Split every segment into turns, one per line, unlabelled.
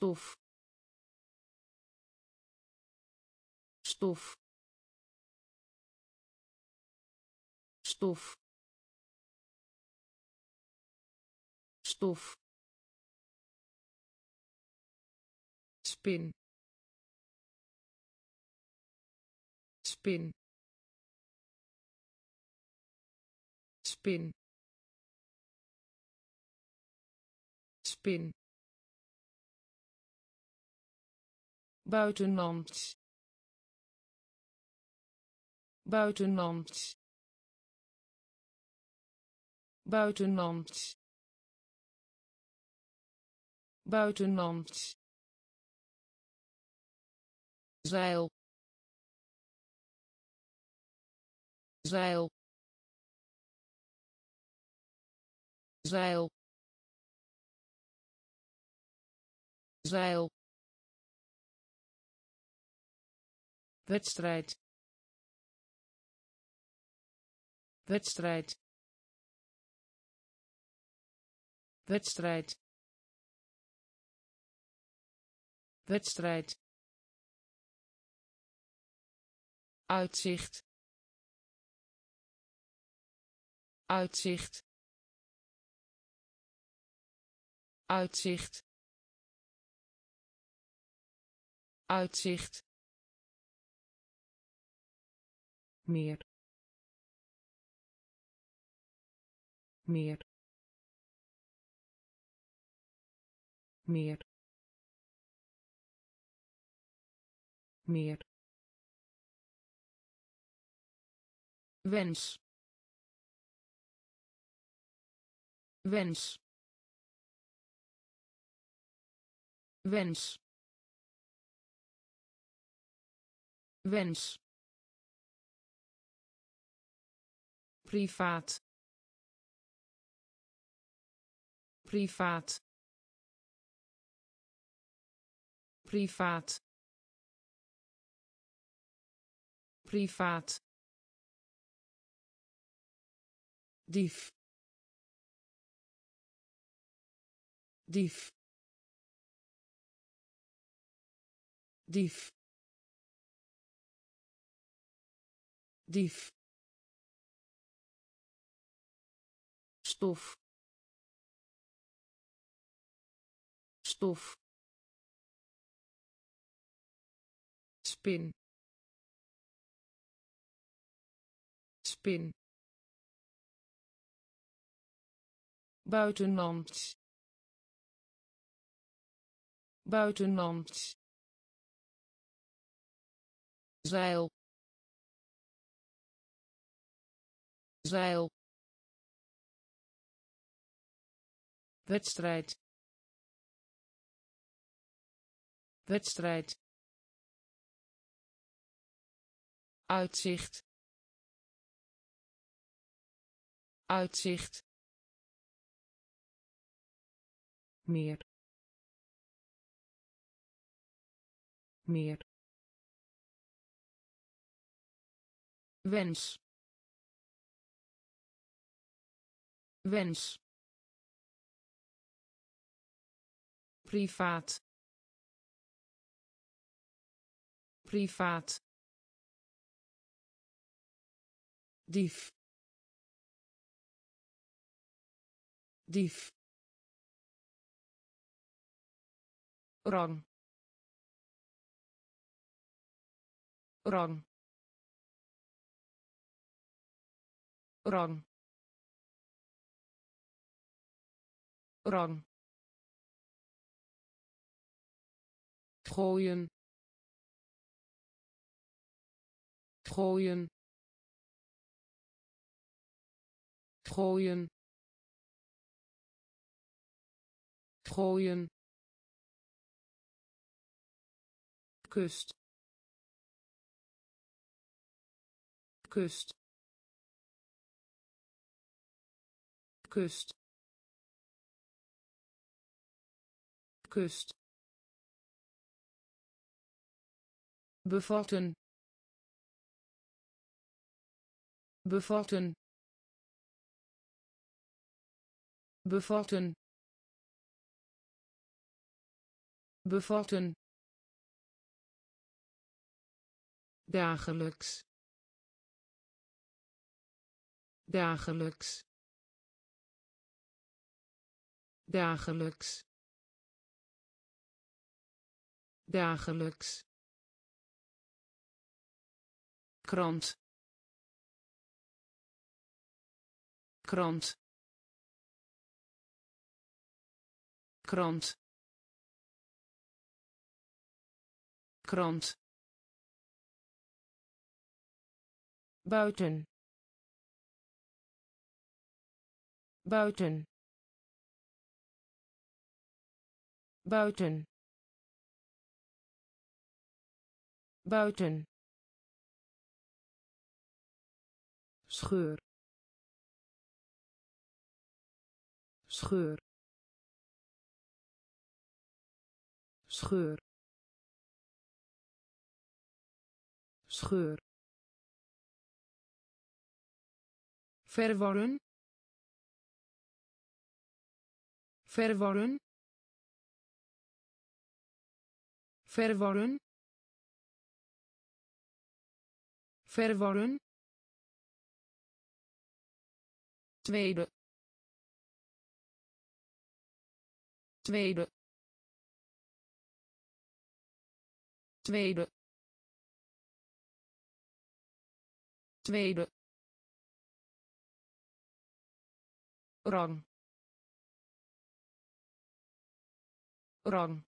stof stof stof stof spin spin spin spin buitenland buitenland buitenland buitenland zeil zeil zeil zeil wedstrijd wedstrijd wedstrijd wedstrijd uitzicht uitzicht uitzicht uitzicht meer meer meer meer wens wens wens wens privaat privaat privaat privaat dief dief dief dief stof stof spin spin buitenland buitenland zeil zeil wedstrijd wedstrijd uitzicht uitzicht meer meer wens wens privaat privaat dief dief rang rang rang rang gooien gooien gooien gooien kust kust kust kust bevatten bevatten bevatten bevatten, dagelijks, dagelijks, dagelijks, dagelijks, krant, krant, krant, krant, buiten, buiten, buiten, buiten, scheur, scheur, scheur, scheur, verworren, verworren, verworren, verworren, tweede, tweede, tweede, tweede, rang, rang,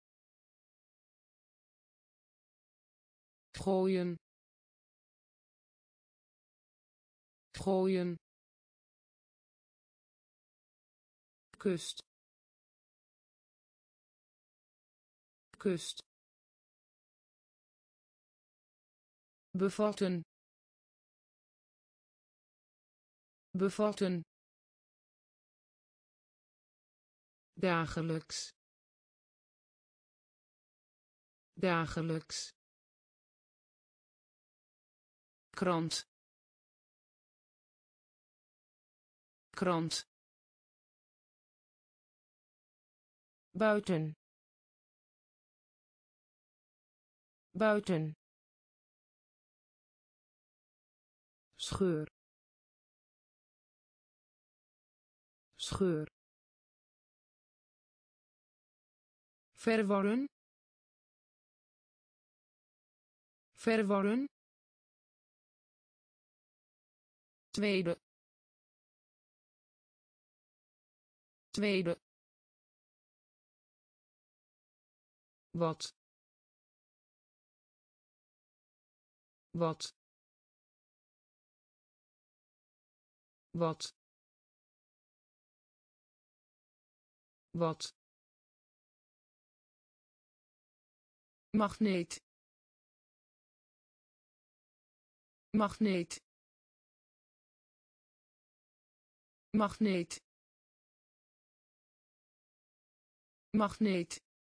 gooien, gooien, kust, kust, bevatten, bevatten, dagelijks, dagelijks, krant, krant, buiten, buiten, scheur, scheur, verworren, verworren, tweede, tweede, wat, wat, wat, wat, magneet, magneet, magneet, magneet,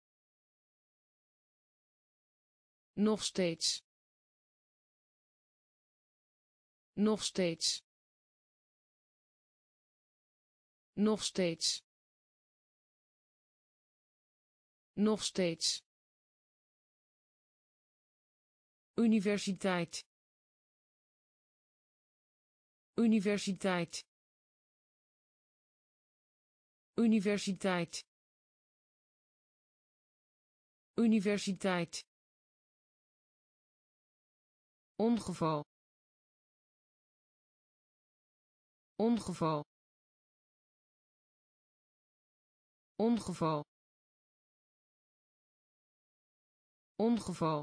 nog steeds, nog steeds, nog steeds, nog steeds, universiteit, universiteit, universiteit, universiteit, ongeval, ongeval, ongeval, ongeval,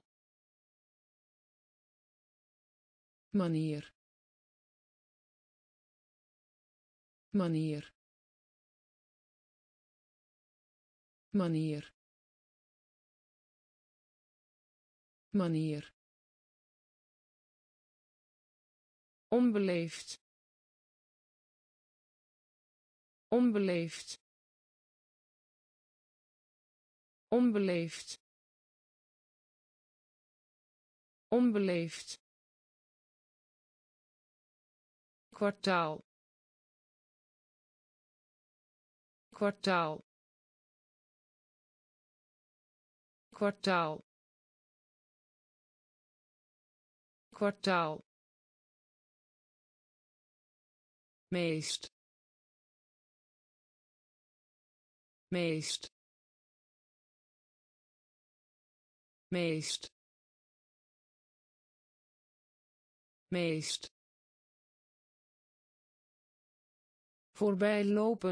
manier, manier, manier, manier, onbeleefd, onbeleefd, onbeleefd, onbeleefd, kwartaal, kwartaal, kwartaal, kwartaal, meest, meest, meest, meest, voorbij lopen,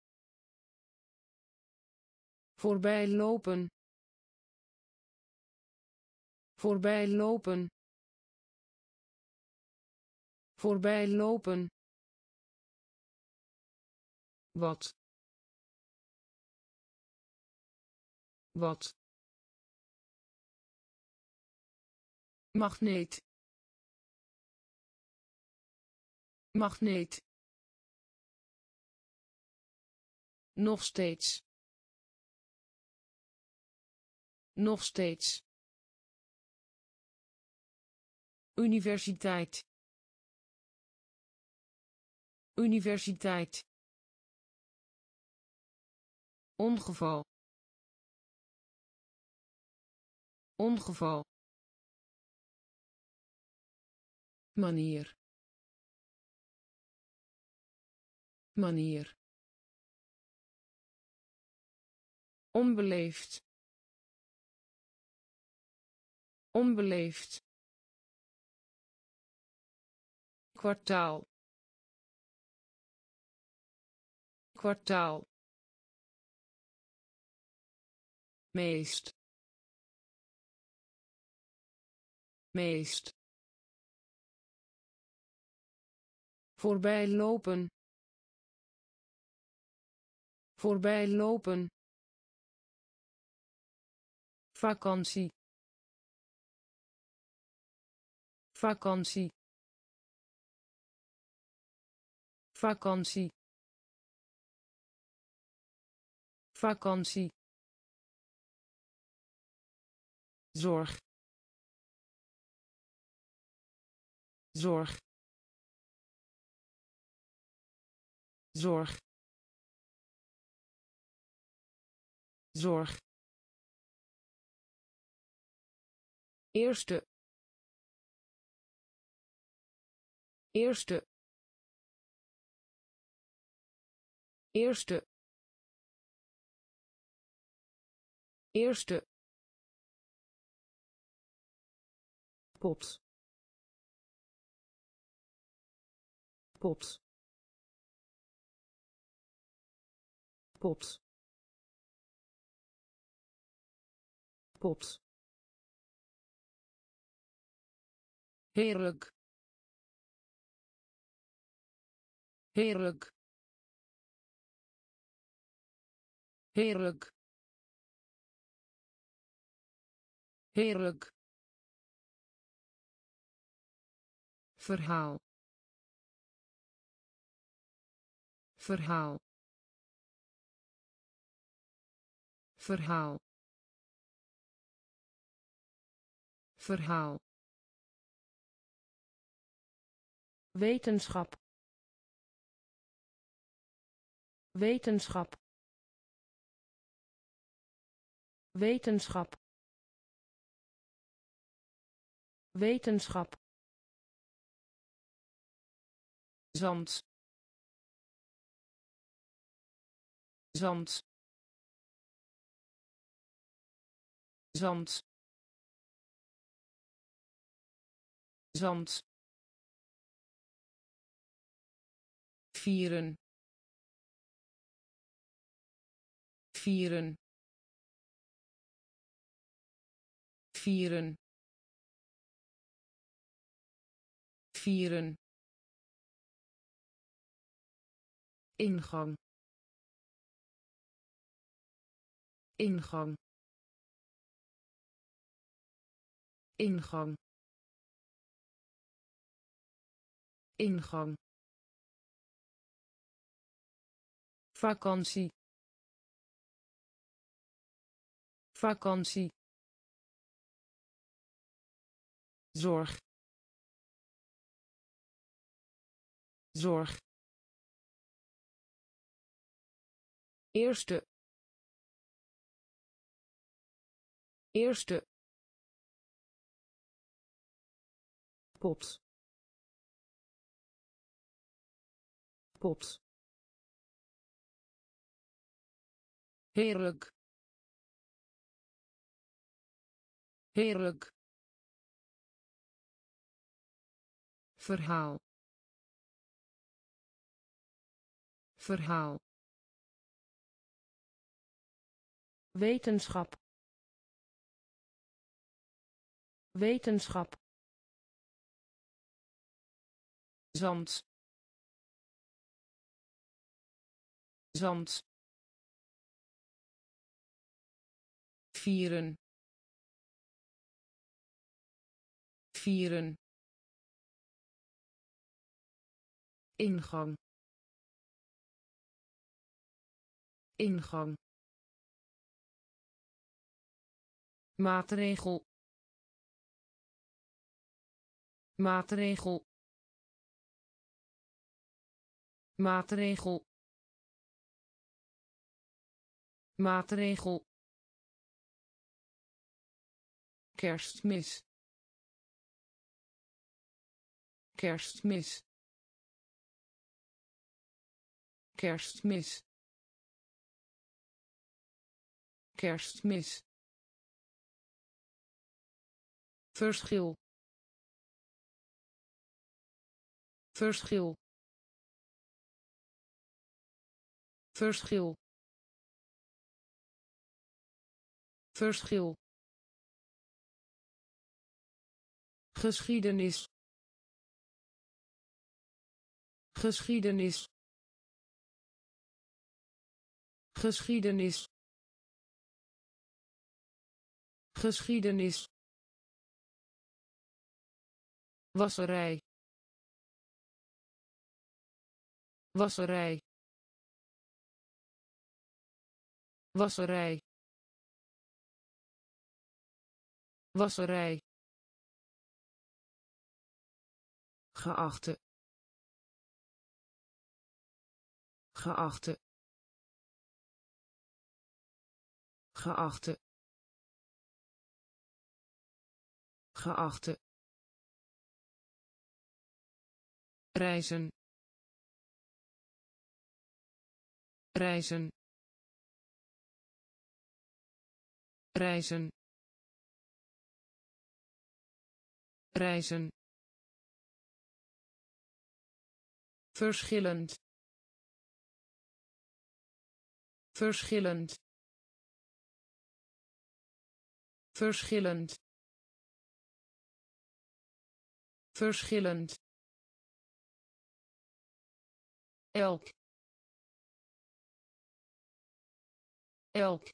voorbij lopen, voorbij lopen, voorbij lopen, wat, wat, magneet, magneet, nog steeds, nog steeds, universiteit, universiteit, ongeval, ongeval, manier, manier, onbeleefd, onbeleefd, kwartaal, kwartaal, meest, meest, voorbij lopen, voorbij lopen, vakantie, vakantie, vakantie, vakantie, zorg, zorg, zorg, zorg, eerste, eerste, eerste, eerste, pot, pot, pot, pot, heerlijk, heerlijk, heerlijk, heerlijk, verhaal, verhaal, verhaal, verhaal, wetenschap, wetenschap, wetenschap, wetenschap, zand, zand, zand, zand, vieren, vieren, vieren, vieren, ingang, ingang, ingang, ingang, vakantie, vakantie, zorg, zorg, eerste, Eerste. Pot. Pot. Heerlijk. Heerlijk. Verhaal. Verhaal. Wetenschap. Wetenschap. Zand. Zand. Vieren. Vieren. Ingang. Ingang. Maatregel. Maatregel. Maatregel. Maatregel. Kerstmis. Kerstmis. Kerstmis. Kerstmis. Verschil. Verschil. Verschil. Verschil. Geschiedenis. Geschiedenis. Geschiedenis. Geschiedenis. Wasserij. Wasserij. Wasserij. Wasserij. Geachte. Geachte. Geachte. Geachte. Reizen. Reizen. Reizen. Reizen. Verschillend. Verschillend. Verschillend. Verschillend. Elk. Elk.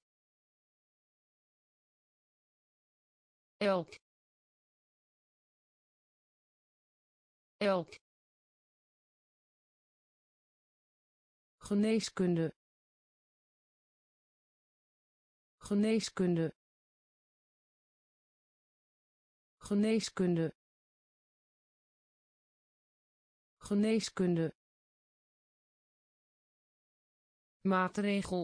Elk. Elk. Geneeskunde. Geneeskunde. Geneeskunde. Geneeskunde. Maatregel.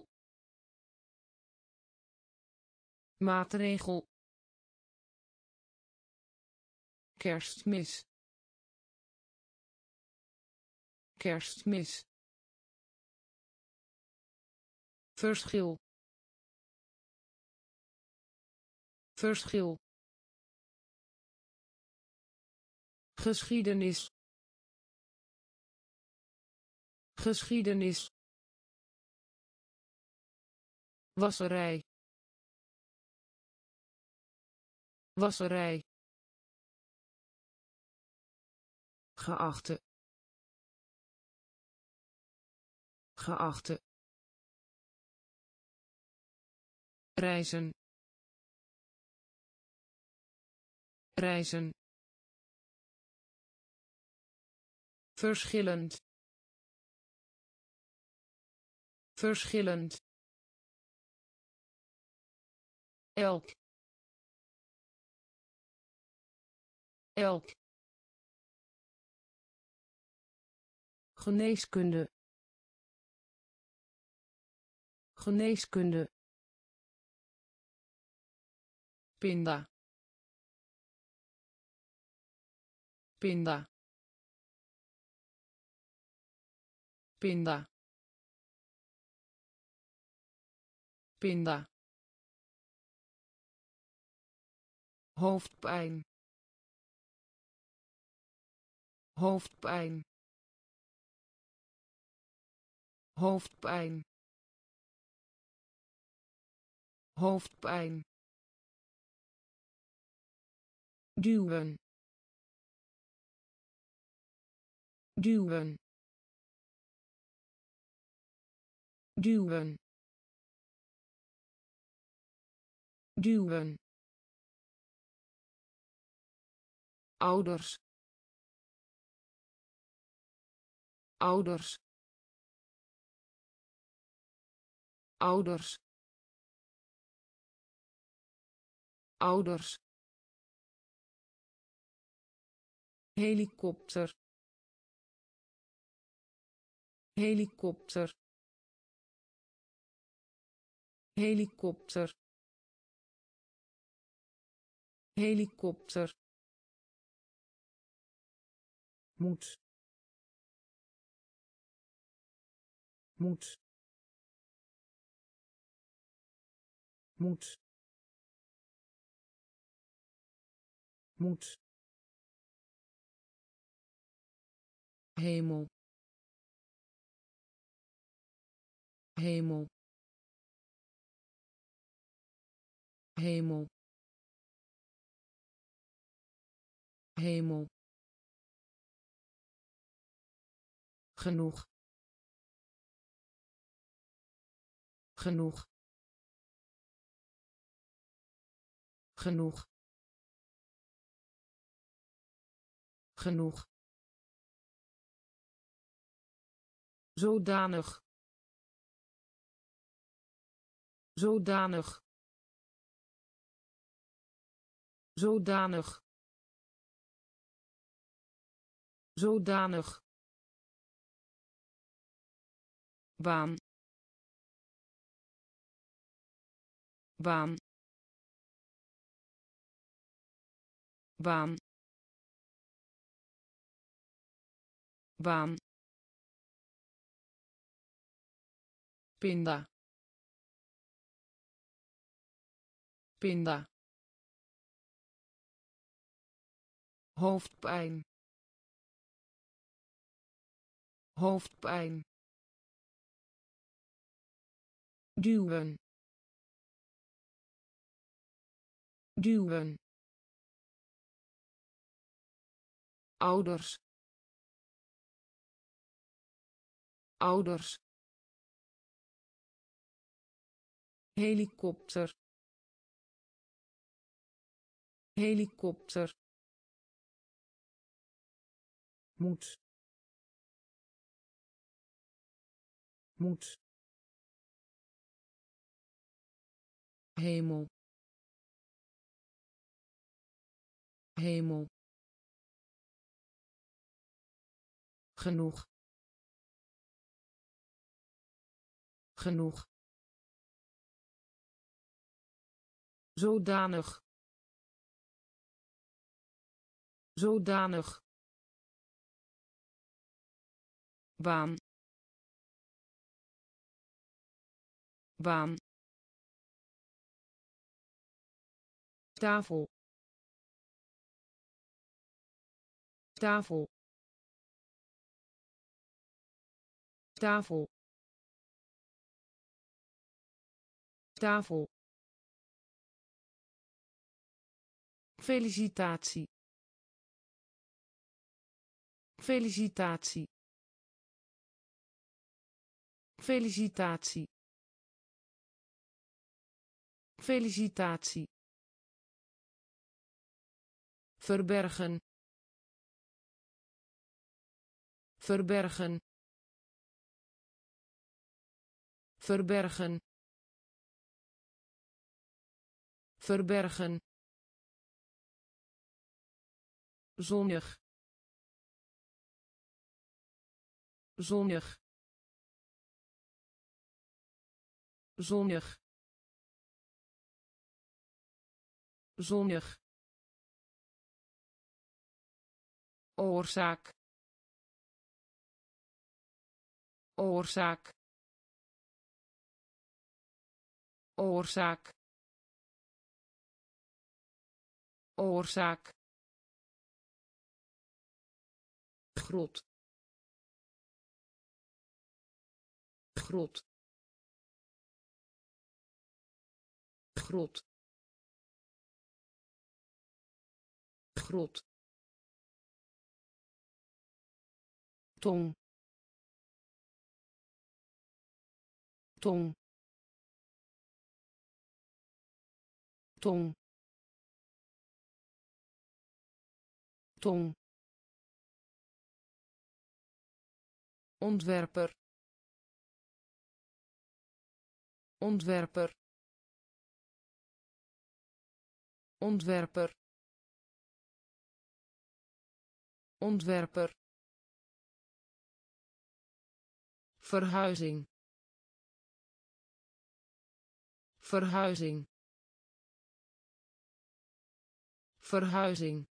Maatregel. Kerstmis. Kerstmis. Verschil. Verschil. Geschiedenis. Geschiedenis. Wasserij. Wasserij. Geachte. Geachte. Reizen. Reizen. Verschillend. Verschillend. Elk. Elk. Geneeskunde. Geneeskunde. pinda, pinda, pinda, pinda, hoofdpijn, hoofdpijn, hoofdpijn, hoofdpijn, duwen, duwen, duwen, duwen, ouders, ouders, ouders, ouders, helikopter, helikopter, helikopter, helikopter, moet, moet, moet, moet, hemel, hemel, hemel, hemel, genoeg, genoeg, genoeg, genoeg, zodanig, zodanig, zodanig, zodanig, baan, baan, baan, baan, pinda, pinda, hoofdpijn, hoofdpijn, duwen, duwen, ouders, ouders, helikopter, helikopter, moet, moet, hemel, hemel, genoeg, genoeg, zodanig, zodanig, baan, baan, tafel, tafel, tafel, tafel, felicitatie, felicitatie, felicitatie, felicitatie, verbergen, verbergen, verbergen, verbergen, zonnig, zonnig, zonnig, zonnig, oorzaak, oorzaak, oorzaak, oorzaak, grot, grot, grot, grot, tong, tong, tong, tong, ontwerper, ontwerper, ontwerper, ontwerper, verhuizing, verhuizing, verhuizing,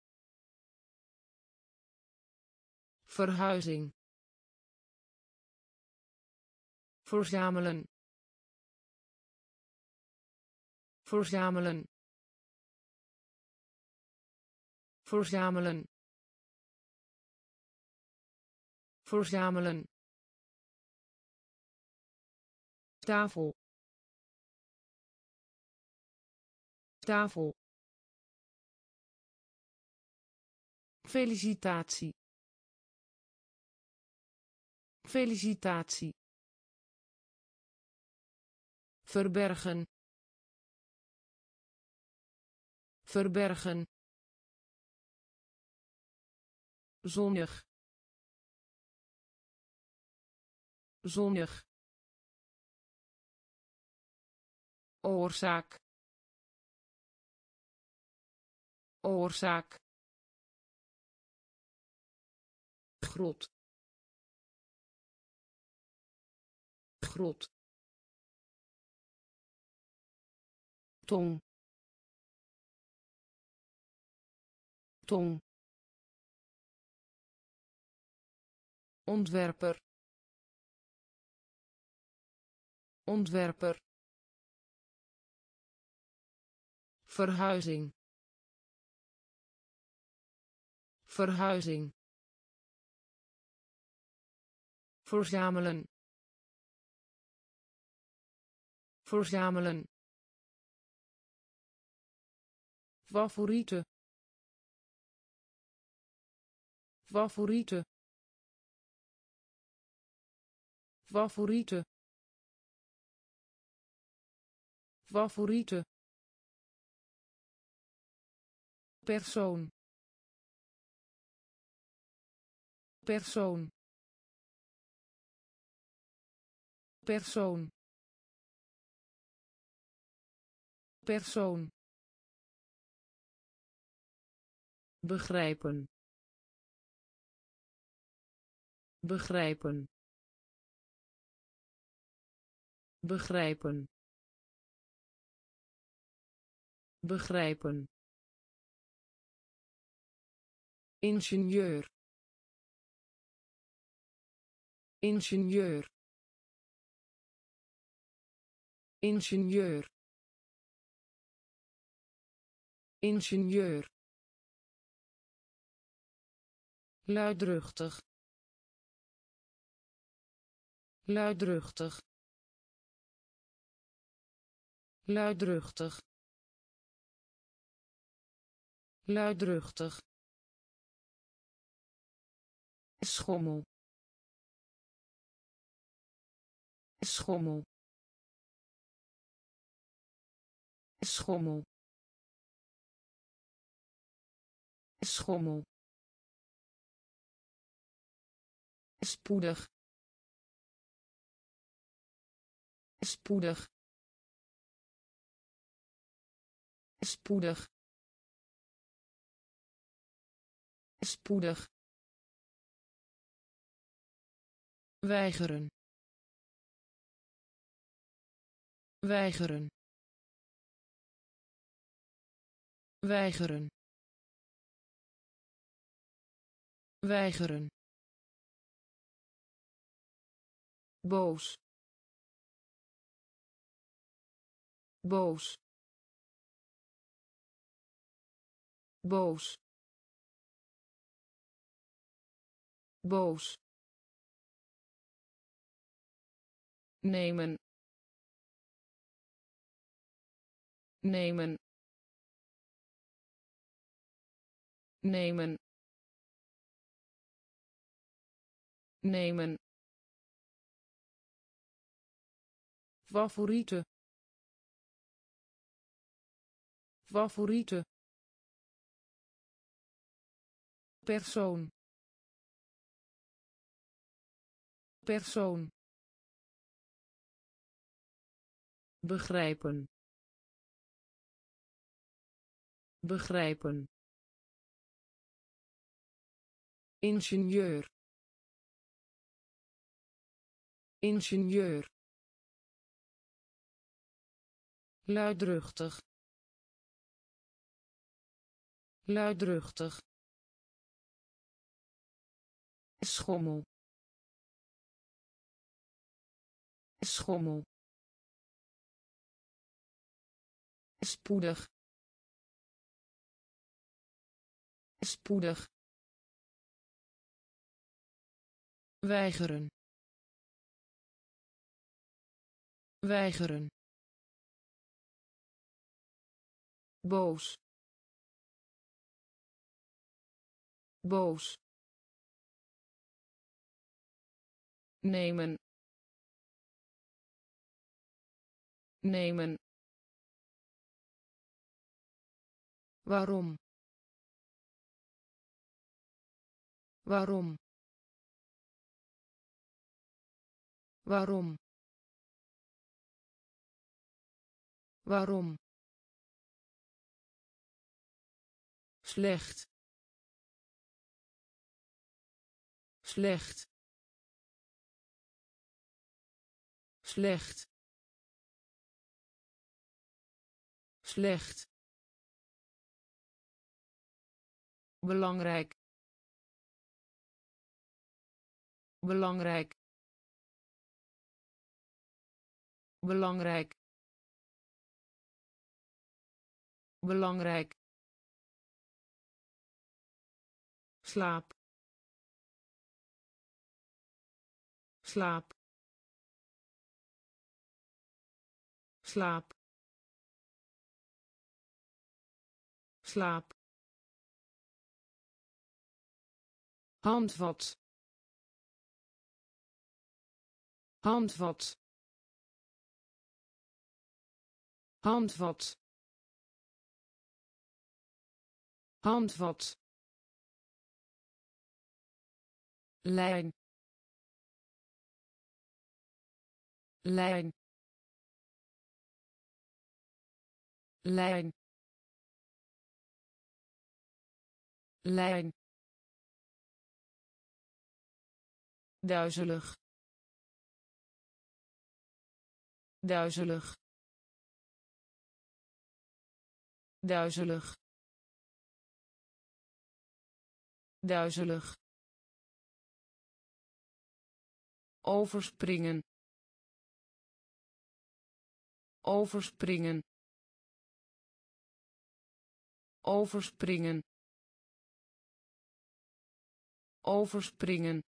verhuizing, verzamelen, verzamelen, verzamelen, verzamelen, tafel, tafel, felicitatie, felicitatie, verbergen, verbergen, zonnig, zonnig, oorzaak, oorzaak, grot, grot, tong, tong, ontwerper, ontwerper, verhuizing, verhuizing, verzamelen, verzamelen, favoriete, favoriete, favoriete, favoriete, persoon, persoon, persoon, persoon, begrijpen, begrijpen, begrijpen, begrijpen, ingenieur, ingenieur, ingenieur, ingenieur, luidruchtig, luidruchtig, luidruchtig, luidruchtig, schommel, schommel, schommel, schommel, spoedig, spoedig, spoedig, spoedig, weigeren, weigeren, weigeren, weigeren, boos, boos, boos, boos, nemen, nemen, nemen, nemen, favoriete, favoriete, persoon, persoon, begrijpen, begrijpen, ingenieur, ingenieur, luidruchtig, luidruchtig, schommel, schommel, spoedig, spoedig, weigeren, weigeren, boos, boos, nemen, nemen, waarom, waarom, waarom, waarom, slecht, slecht, slecht, slecht, belangrijk, belangrijk, belangrijk, belangrijk, slaap, slaap, slaap, slaap, handvat, handvat, handvat, handvat, lijn, lijn, lijn, lijn, duizelig, duizelig, duizelig, duizelig, overspringen, overspringen, overspringen, overspringen,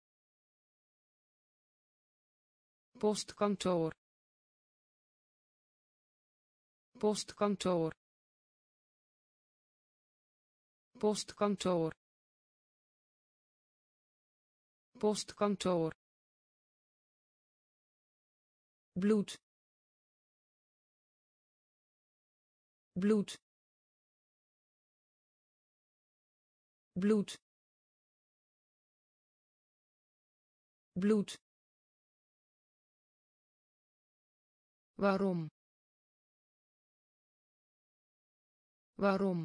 postkantoor, postkantoor, postkantoor, postkantoor, bloed, bloed, bloed, bloed, waarom, waarom,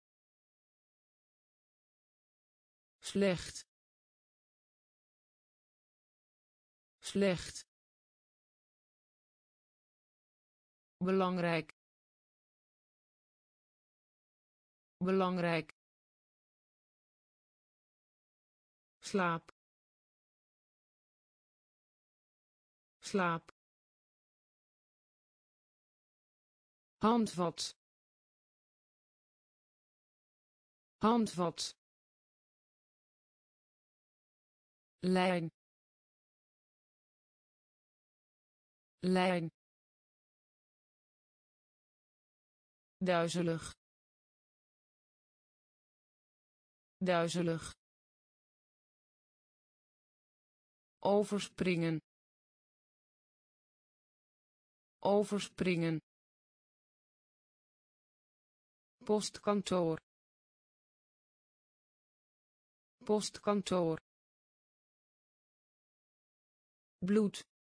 slecht, slecht, belangrijk, belangrijk, slaap, slaap, handvat, handvat, lijn, lijn, duizelig, duizelig, overspringen, overspringen, postkantoor, postkantoor, bloed,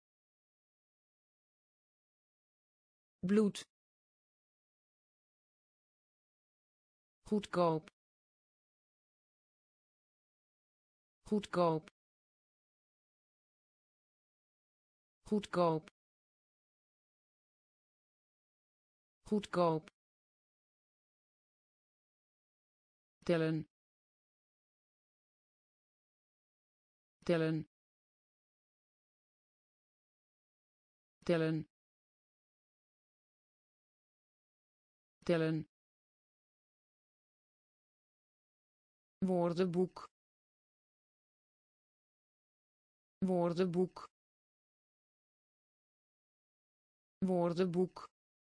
bloed, goedkoop, goedkoop, goedkoop, goedkoop, tellen, tellen, tellen, tellen, woordenboek, woordenboek, woordenboek,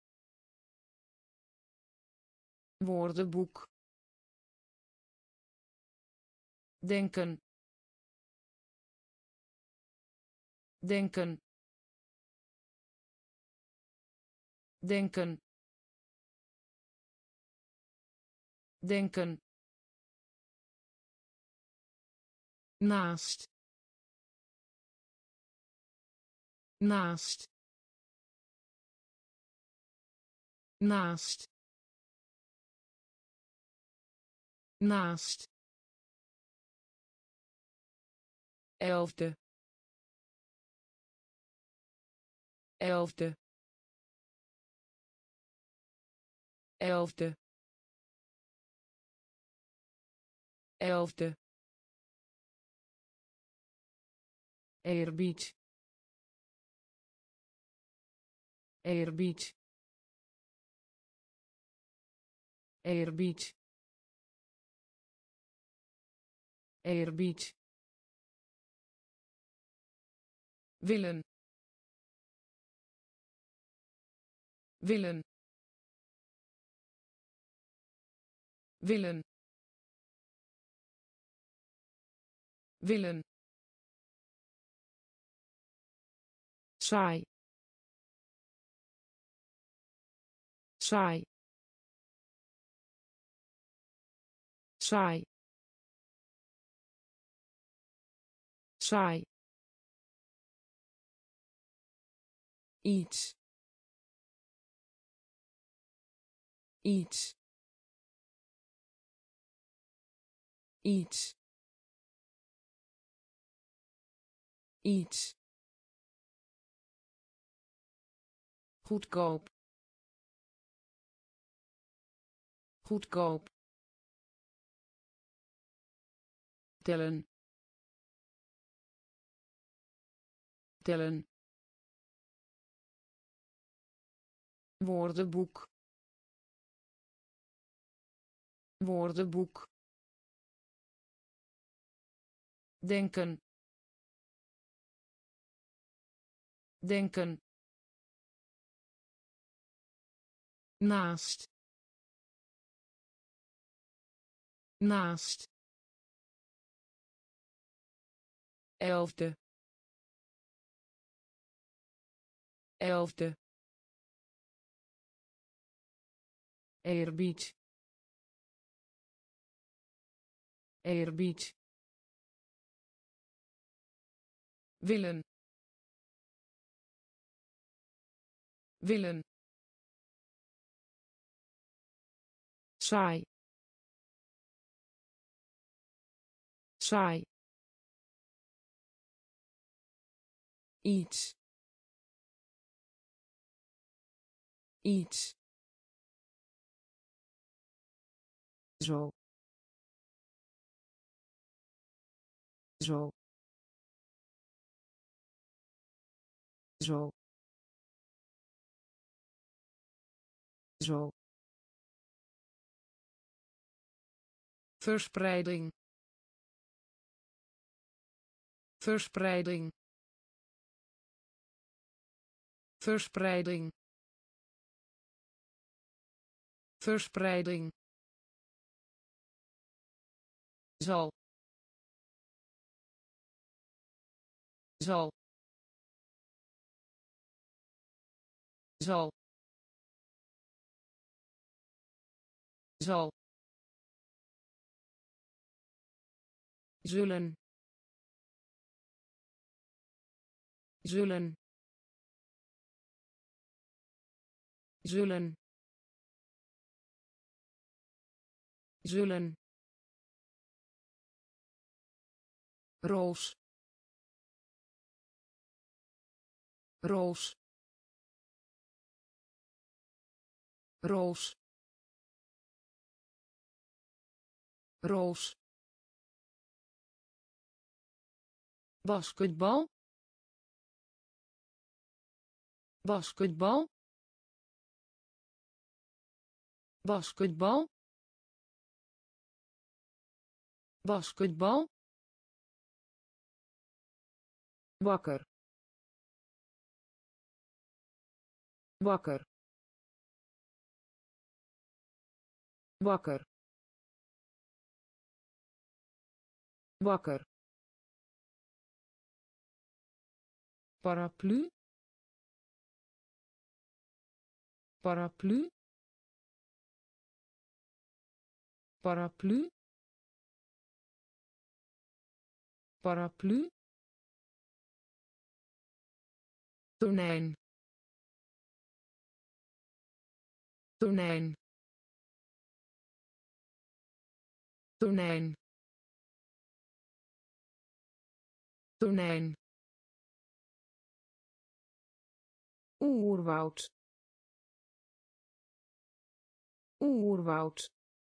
woordenboek, denken, denken, denken, denken, naast, naast, naast, naast, elfde, elfde, elfde, elfde, eerbied, eerbied, eerbied, eerbied, willen, willen, willen, willen, saai, saai, saai, saai, iets, iets, iets, iets, goedkoop, goedkoop, tellen, tellen, woordenboek, woordenboek, denken, denken, naast, naast, elfde, elfde, eerbied, eerbied, willen, willen, saai, saai, iets, iets, zo, zo, zo, zo. Verspreiding, verspreiding, verspreiding, verspreiding. Zal, zal, zal, zal. Zullen, zullen, zullen, zullen. Roos, roos, roos, roos. Basketbal, basketbal, basketbal, basketbal. Wakker, wakker, wakker, wakker. Paraplu, paraplu, paraplu, paraplu. Tonijn, tonijn, tonijn, tonijn. Oerwoud, oerwoud,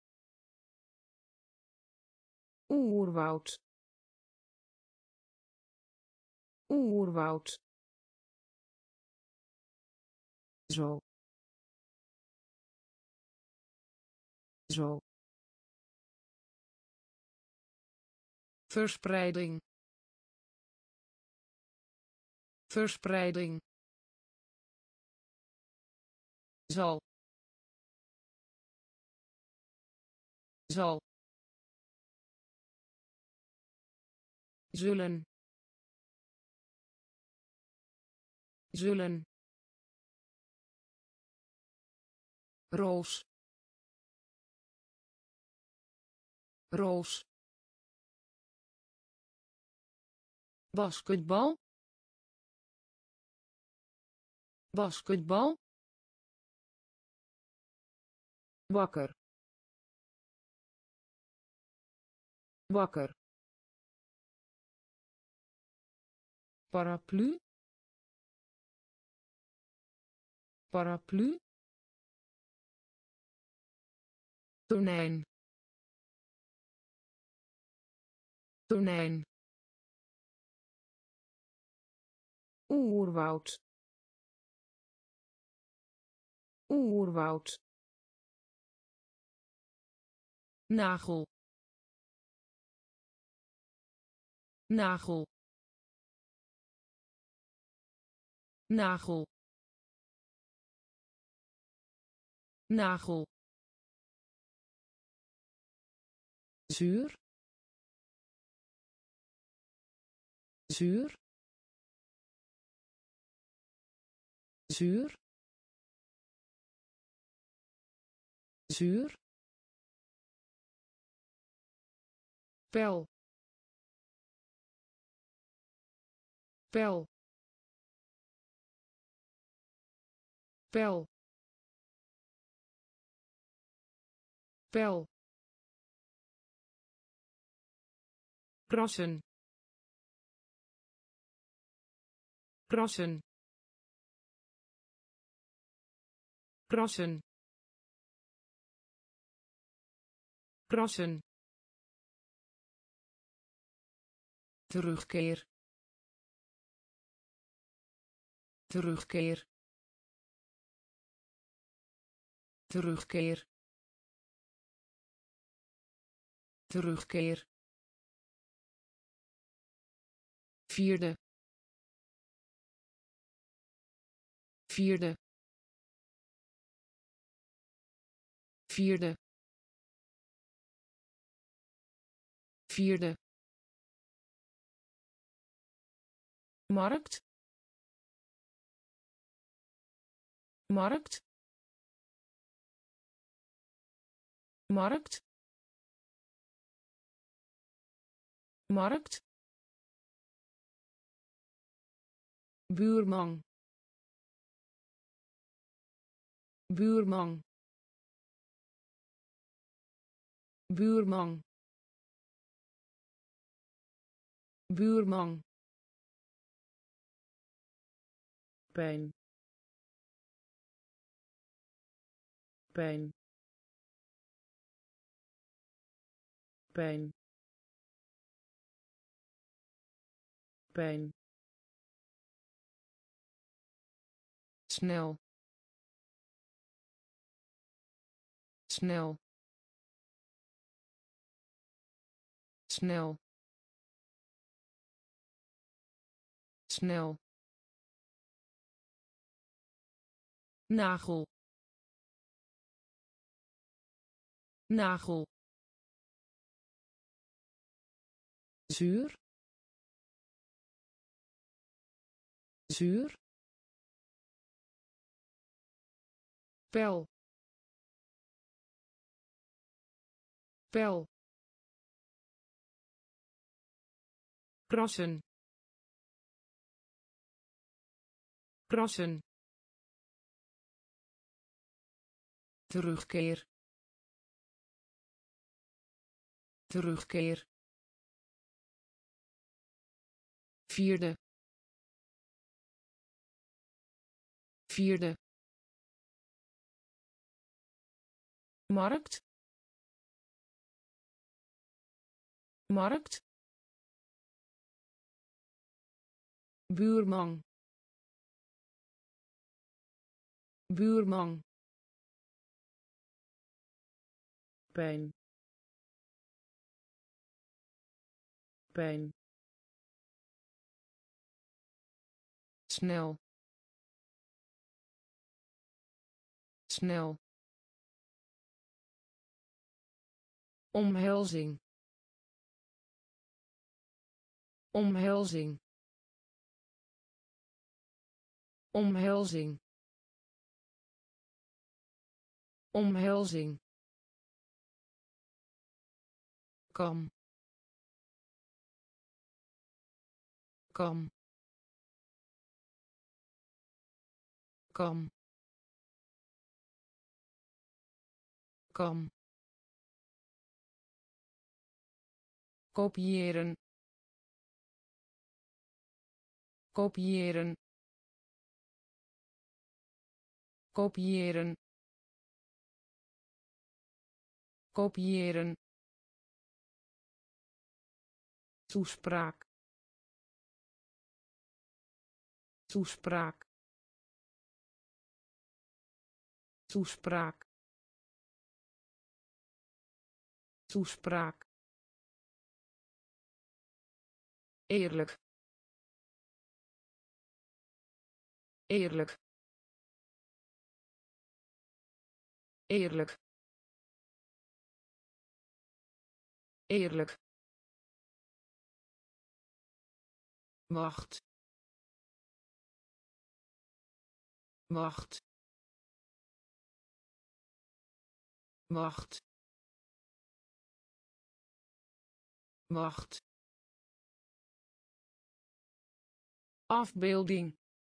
oerwoud, oerwoud. Zo, zo. Verspreiding, verspreiding. Zal, zal. Zullen, zullen. Roos, roos. Basketbal, basketbal. Wakker, wakker. Paraplu, paraplu. Tonijn, tonijn. Oerwoud, oerwoud. Nagel, nagel, nagel, nagel. Zuur, zuur, zuur, zuur. Pel, pel, pel, pel. Krassen, krassen, krassen. krassen, terugkeer, terugkeer, terugkeer, terugkeer, vierde, vierde, vierde, vierde, markt, markt, markt, markt, buurman, buurman, buurman, buurman, pijn, pijn, pijn, pijn, snel, snel, snel, snel, nagel, nagel, zuur, zuur, pijl, pijl, krassen, krassen, terugkeer, terugkeer, vierde, vierde, markt, markt, buurman, buurman, pijn, pijn, snel, snel, omhelzing, omhelzing, omhelzing, omhelzing, kam, kam, kam, kam, kopiëren, kopiëren, kopiëren, kopiëren, toespraak, toespraak, toespraak, toespraak, eerlijk, eerlijk, eerlijk, eerlijk, wacht, wacht, wacht, wacht, afbeelding,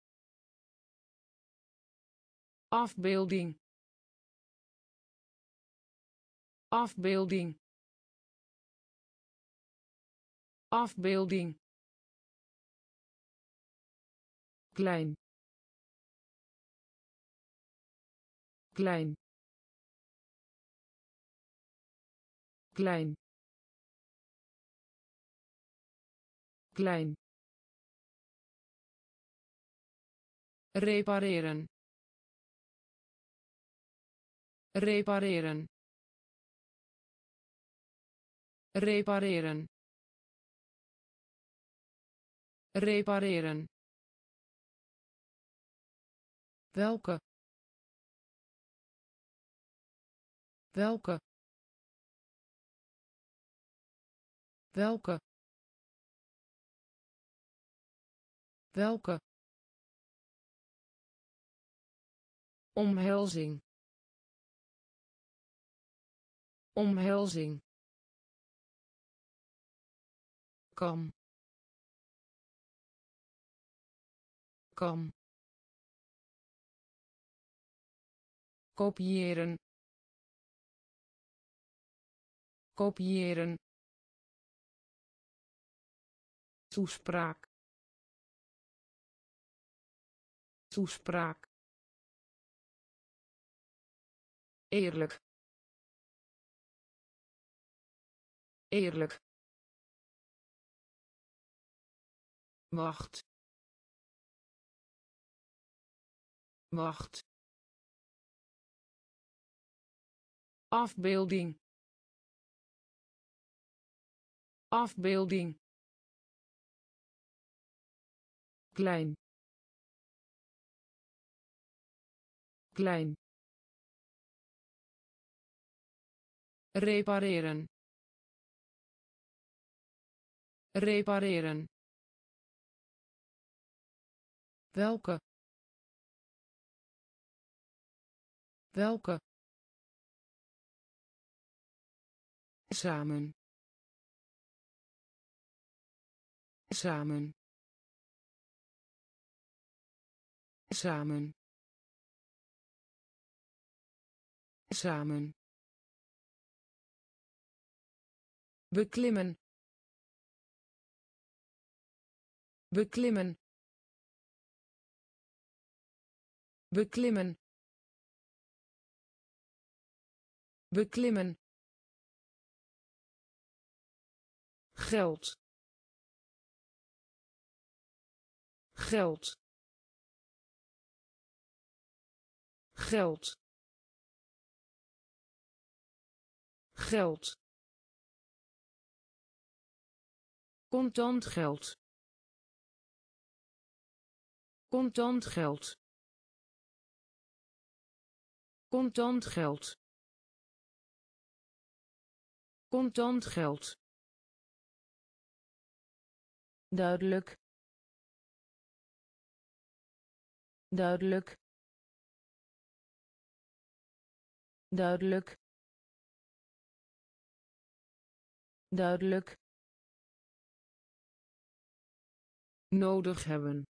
afbeelding, afbeelding, afbeelding, klein, klein, klein, klein, repareren, repareren, repareren, repareren, welke, welke, welke, welke, omhelzing, omhelzing, kam, kam, kopiëren, kopiëren, toespraak, toespraak, eerlijk, eerlijk, wacht, wacht, afbeelding, afbeelding, klein, klein, repareren, repareren, welke, welke, samen, samen, samen, samen, beklimmen, beklimmen, beklimmen, beklimmen, geld, geld, geld, geld, contant geld, contant geld, contant geld, contant geld, duidelijk, duidelijk, duidelijk, duidelijk, nodig hebben,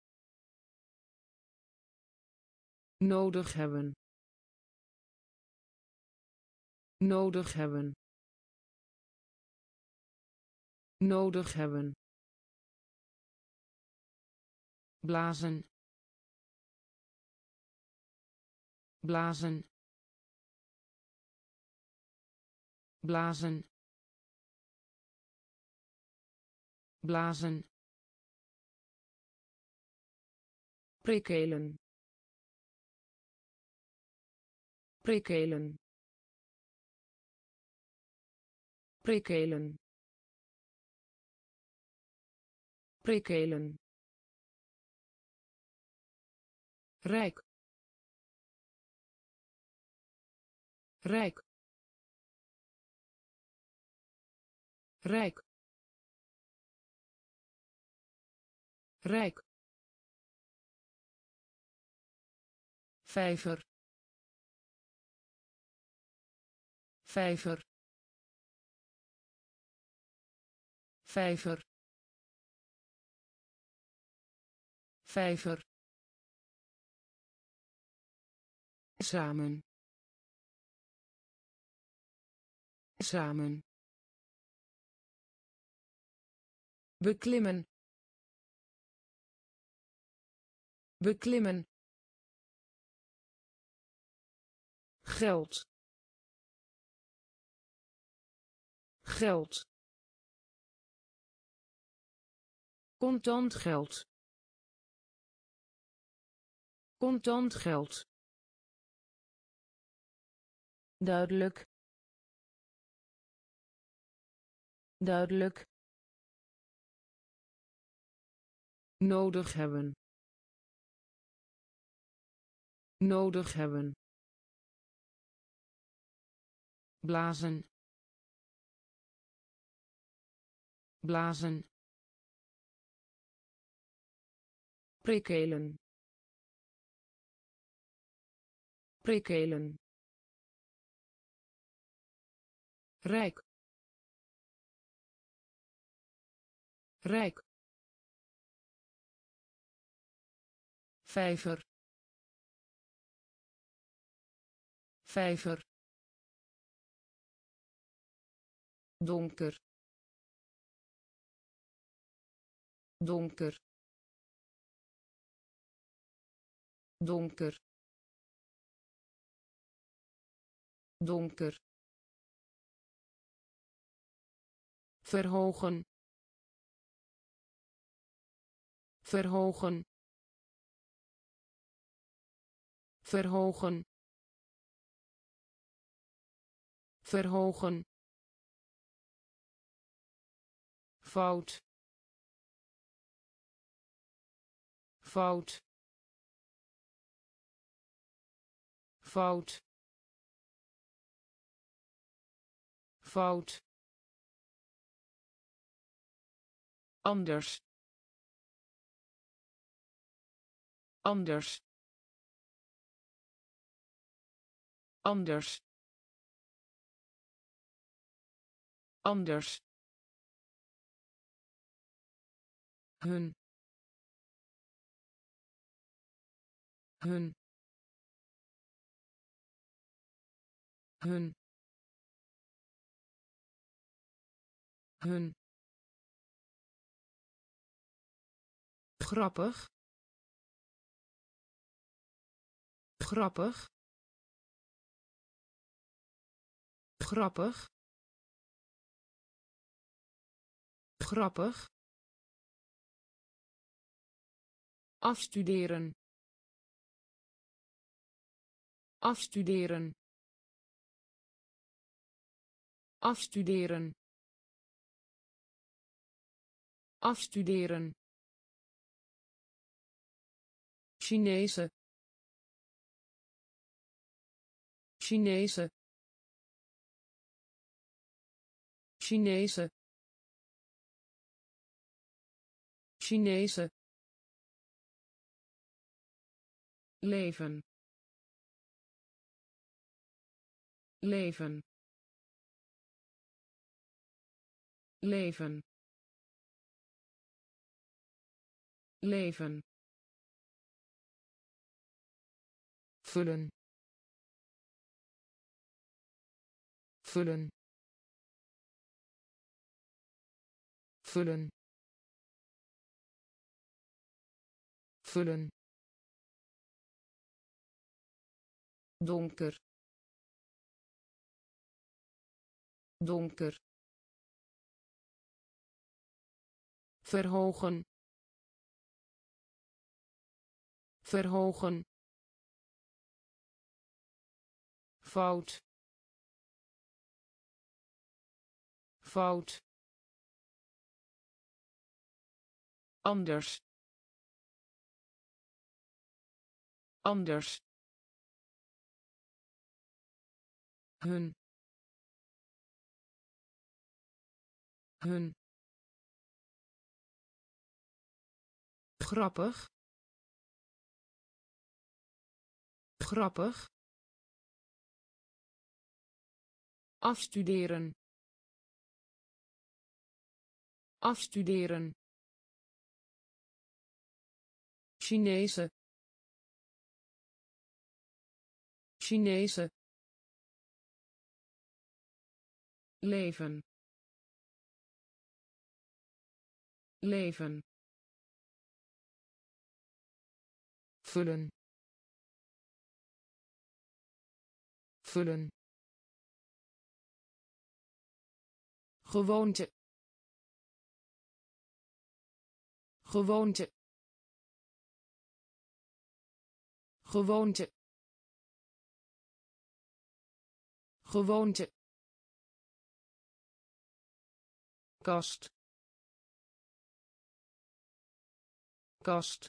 nodig hebben, nodig hebben, nodig hebben, blazen, blazen, blazen, blazen, prikkelen, prikkelen, prikkelen, prikkelen, rijk, rijk, rijk, rijk, vijver, vijver, vijver, vijver, samen, samen, beklimmen, beklimmen, geld, geld, contant geld, contant geld, duidelijk, duidelijk, nodig hebben, nodig hebben, blazen, blazen, prikkelen, prikkelen, rijk, rijk, vijver, vijver, donker, donker, donker, donker, verhogen, verhogen, verhogen, verhogen, fout, fout, fout, fout, anders, anders, anders, anders, hun, hun, hun, hun, grappig, grappig, grappig, grappig, afstuderen, afstuderen, afstuderen, afstuderen, Chinese, Chinese, Chinese, Chinese, leven, leven, leven, leven, vullen, vullen, vullen, vullen, donker, donker, verhogen, verhogen, fout, fout, anders, anders, hun, hun, grappig, grappig, afstuderen, afstuderen, Chinese, Chinese, leven, leven, vullen, vullen, gewoonte gewoonte gewoonte gewoonte kast kast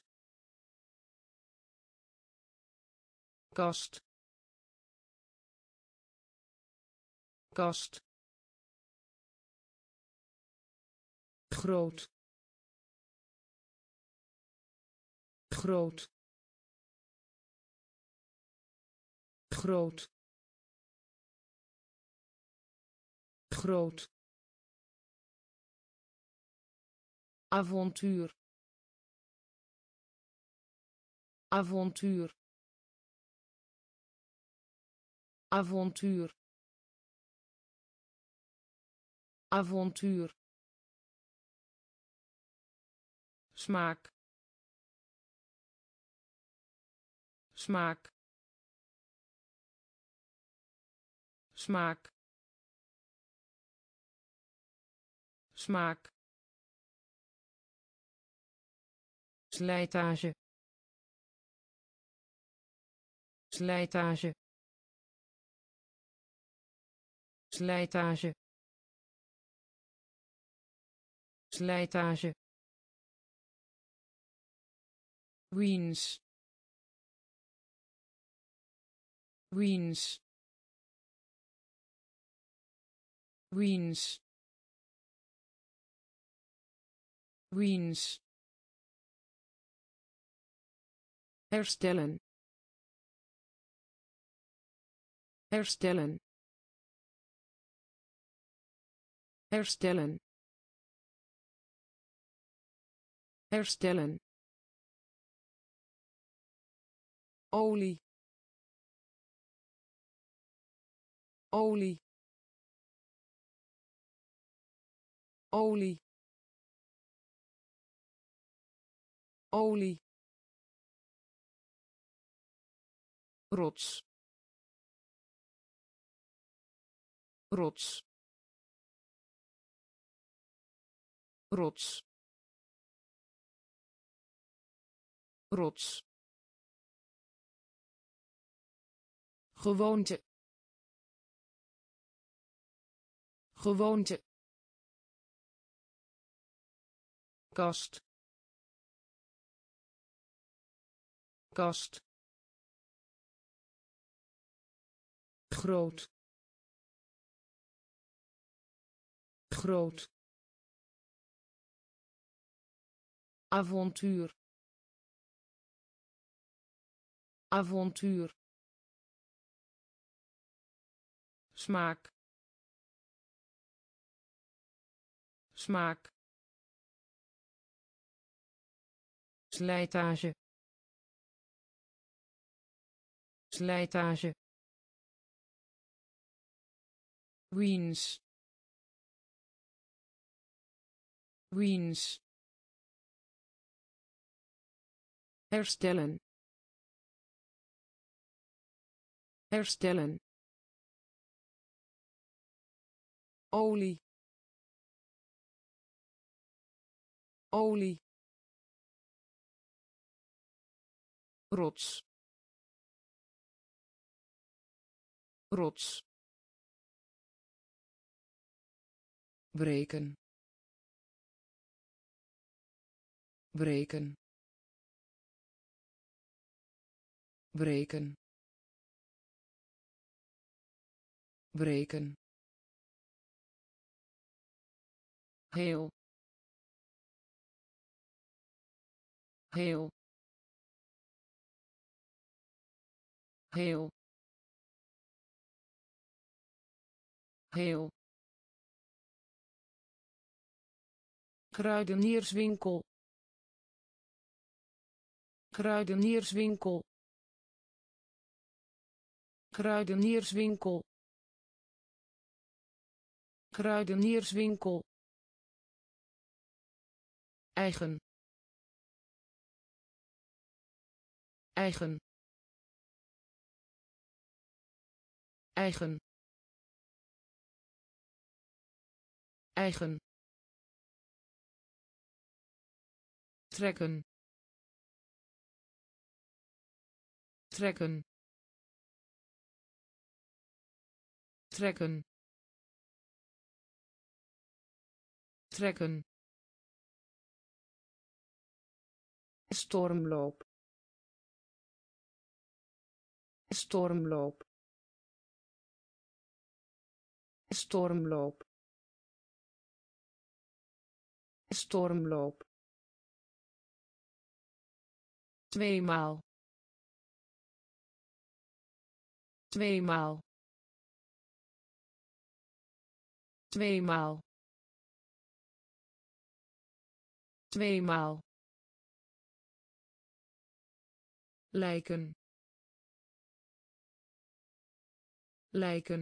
kast kast groot groot groot groot avontuur avontuur avontuur avontuur smaak smaak smaak smaak slijtage slijtage slijtage slijtage wiens wiens wiens wiens herstellen herstellen herstellen herstellen olie olie olie olie rots rots rots rots gewoonte gewoonte kast kast groot groot avontuur avontuur smaak smaak slijtage slijtage wiens wiens herstellen herstellen olie olie rots rots breken breken breken breken heel heel heel heel kruidenierswinkel kruidenierswinkel kruidenierswinkel kruidenierswinkel eigen eigen eigen eigen, trekken, trekken, trekken, trekken, stormloop, stormloop, stormloop, stormloop, tweemaal, tweemaal, tweemaal, tweemaal, lijken, lijken,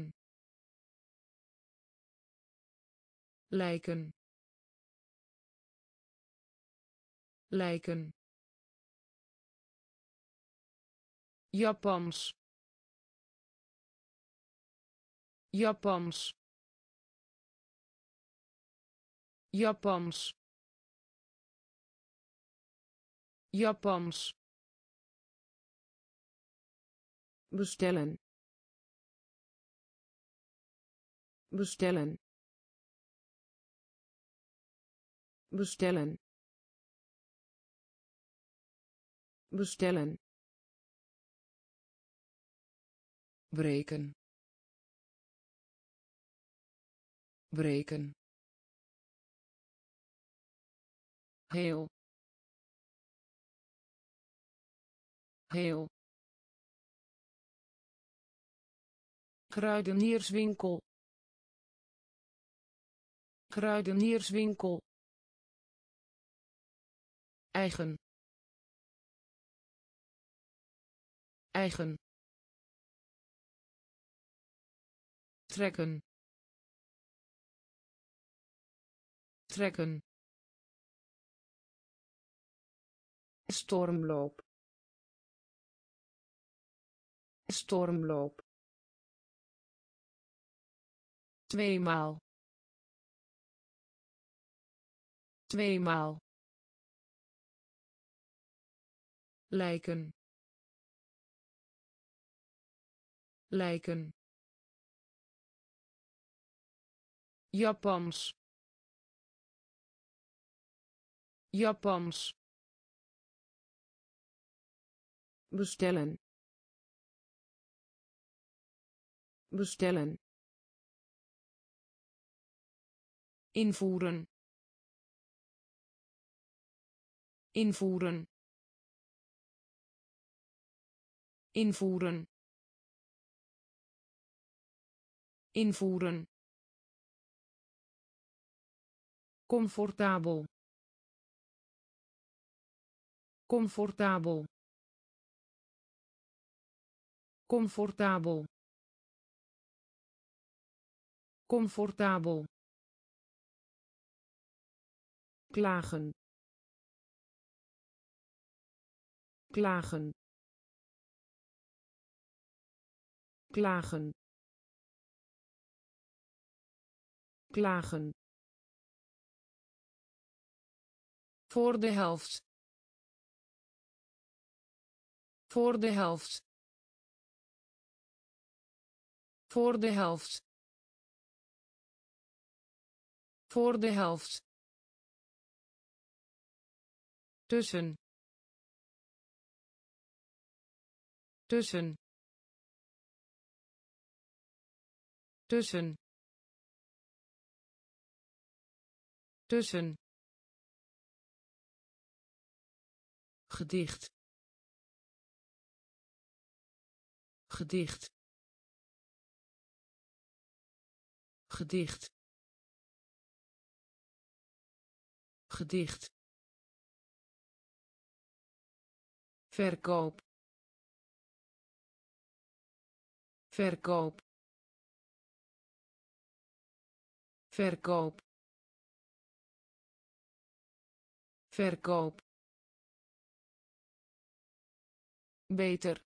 lijken, lijken, Japans, Japans, Japans, Japans, bestellen, bestellen, bestellen, bestellen, breken, breken, heel, heel, kruidenierswinkel, kruidenierswinkel, eigen, eigen, trekken, trekken, stormloop, stormloop, tweemaal, tweemaal, lijken, lijken, Japans, Japans, bestellen, bestellen, invoeren, invoeren, invoeren, invoeren, comfortabel, comfortabel, comfortabel, comfortabel, klagen, klagen, klagen, klagen, voor de helft, voor de helft, voor de helft, voor de helft, tussen, tussen, tussen, tussen, gedicht, gedicht, gedicht, gedicht, verkoop, verkoop, verkoop, verkoop, beter,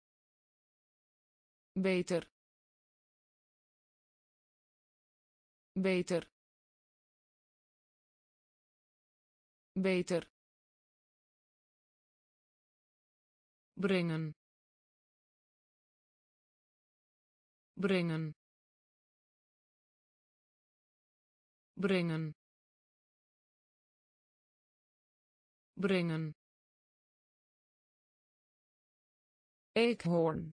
beter, beter, beter, brengen, brengen, brengen, brengen, eekhoorn,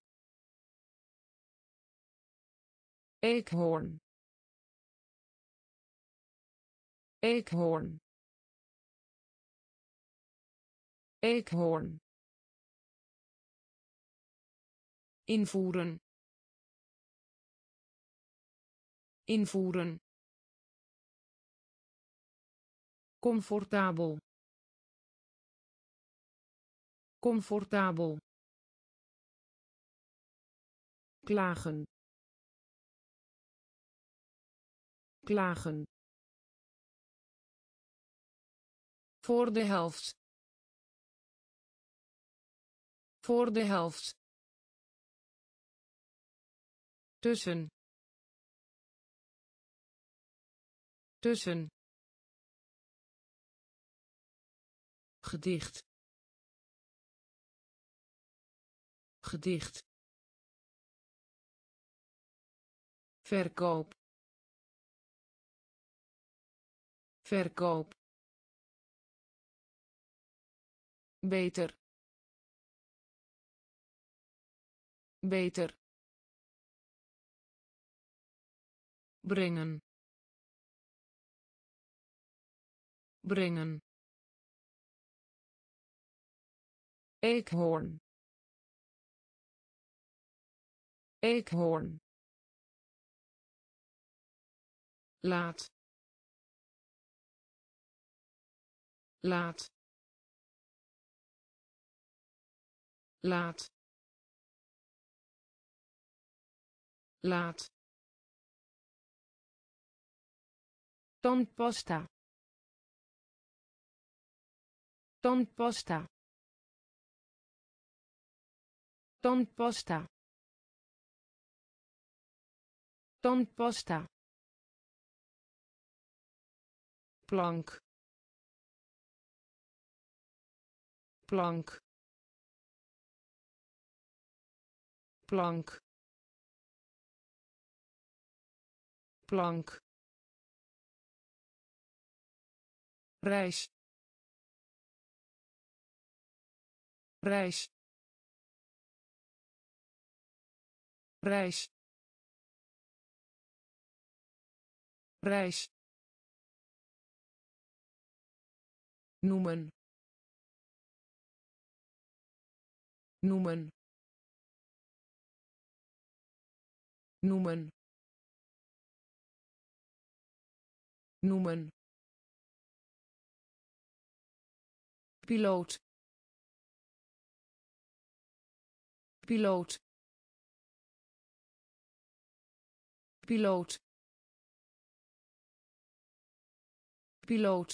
eekhoorn, eekhoorn, eekhoorn, invoeren, invoeren, comfortabel, comfortabel, klagen, klagen, voor de helft, voor de helft, tussen, tussen, gedicht, gedicht, verkoop, verkoop, beter, beter, brengen, brengen, eekhoorn, eekhoorn, laat, laat, laat, laat, tandpasta, tandpasta, tandpasta, tandpasta, plank, plank, plank, plank, reis, reis, reis, reis, noemen, noemen, noemen, noemen, piloot, piloot, piloot, piloot,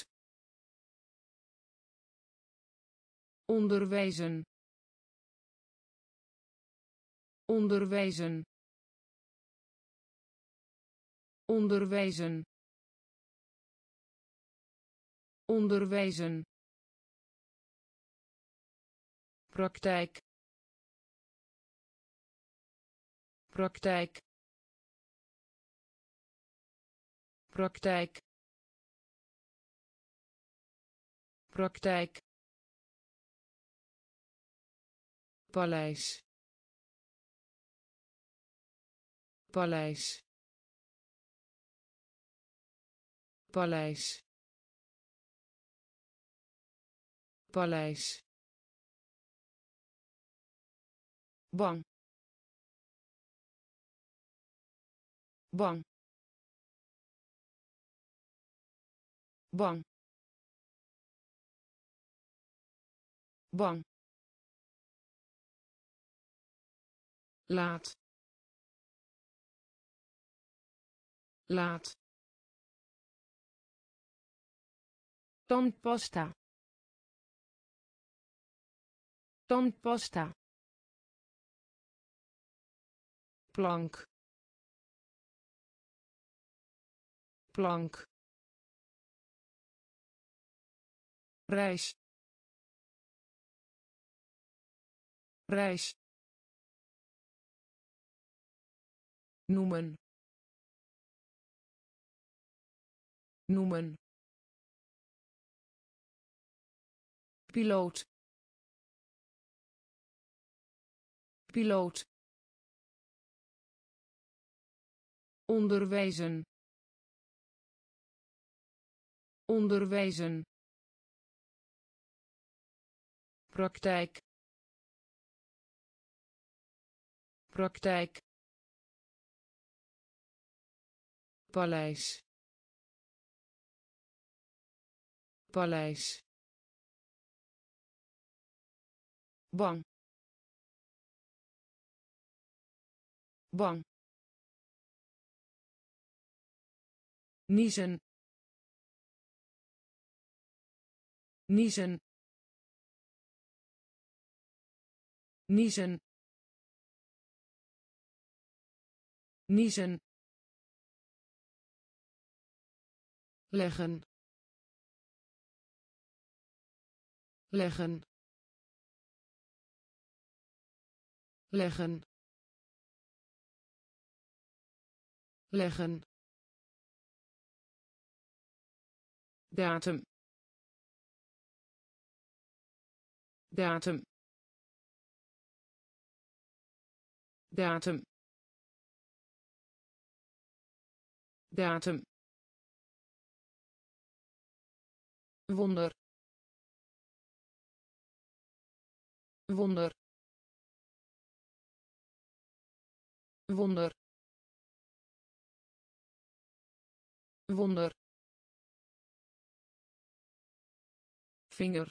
onderwijzen, onderwijzen, onderwijzen, onderwijzen, praktijk, praktijk, praktijk, praktijk, paleis, paleis, paleis, paleis, bang, bang, bang, bang, laat, laat, tandpasta, tandpasta, plank, plank, reis, reis, noemen, noemen, piloot, piloot, onderwijzen, onderwijzen, praktijk, praktijk, paleis, paleis, bang, bang, niezen, niezen, niezen, niezen, leggen, leggen, leggen, leggen, datum, datum, datum, datum, wonder, wonder, wonder, wonder, vinger,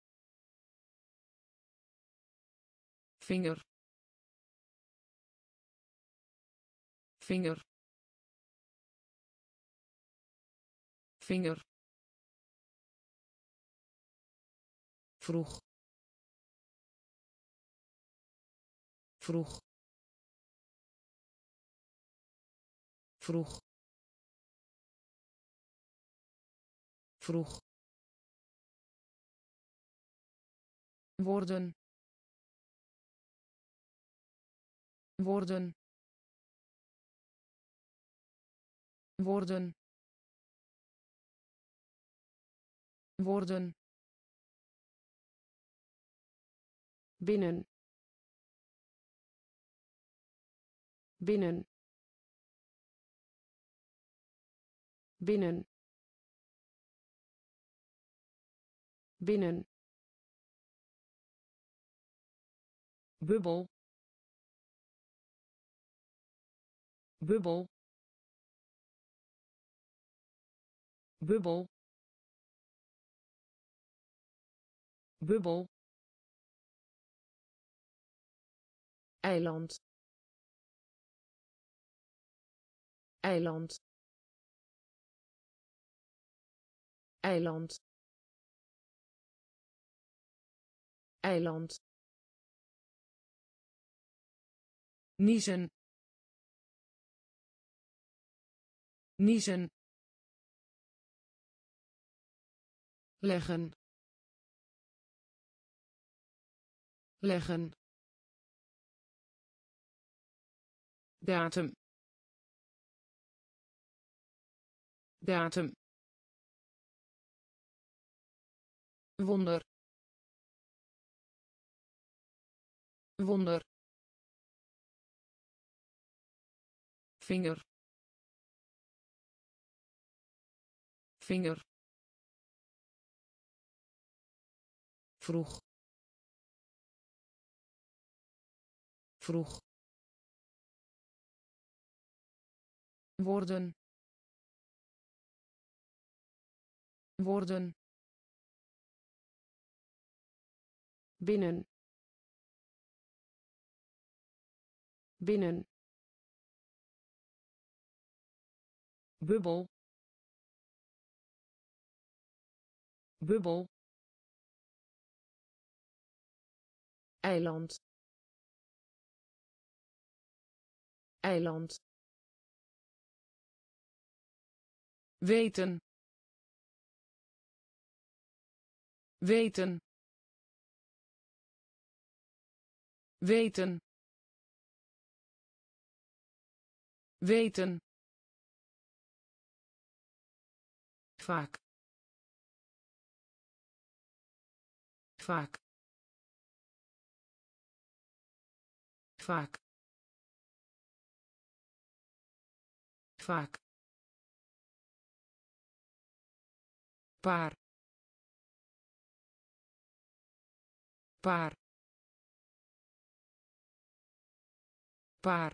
vinger, vinger, vinger, vroeg, vroeg, vroeg, vroeg, worden, worden, worden, worden, binnen, binnen, binnen, binnen, bubbel, bubbel, bubbel, bubbel, eiland, eiland, eiland, eiland, niezen, niezen, leggen, leggen, datum, datum, wonder, wonder, vinger, vinger, vroeg, vroeg, worden, worden, binnen, binnen, bubbel, bubbel, eiland, eiland, weten weten weten weten vaak vaak vaak vaak paar paar paar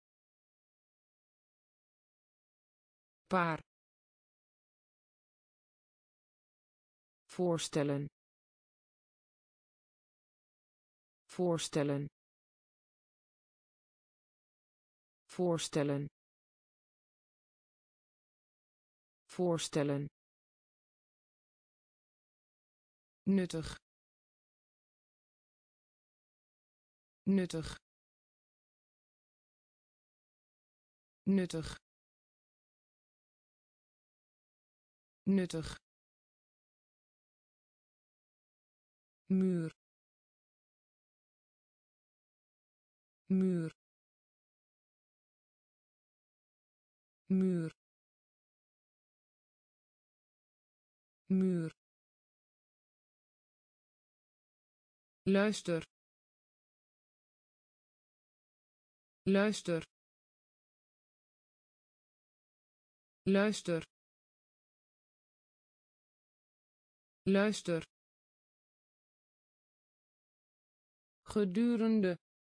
paar voorstellen voorstellen voorstellen voorstellen nuttig nuttig nuttig nuttig muur muur muur muur luister luister luister luister gedurende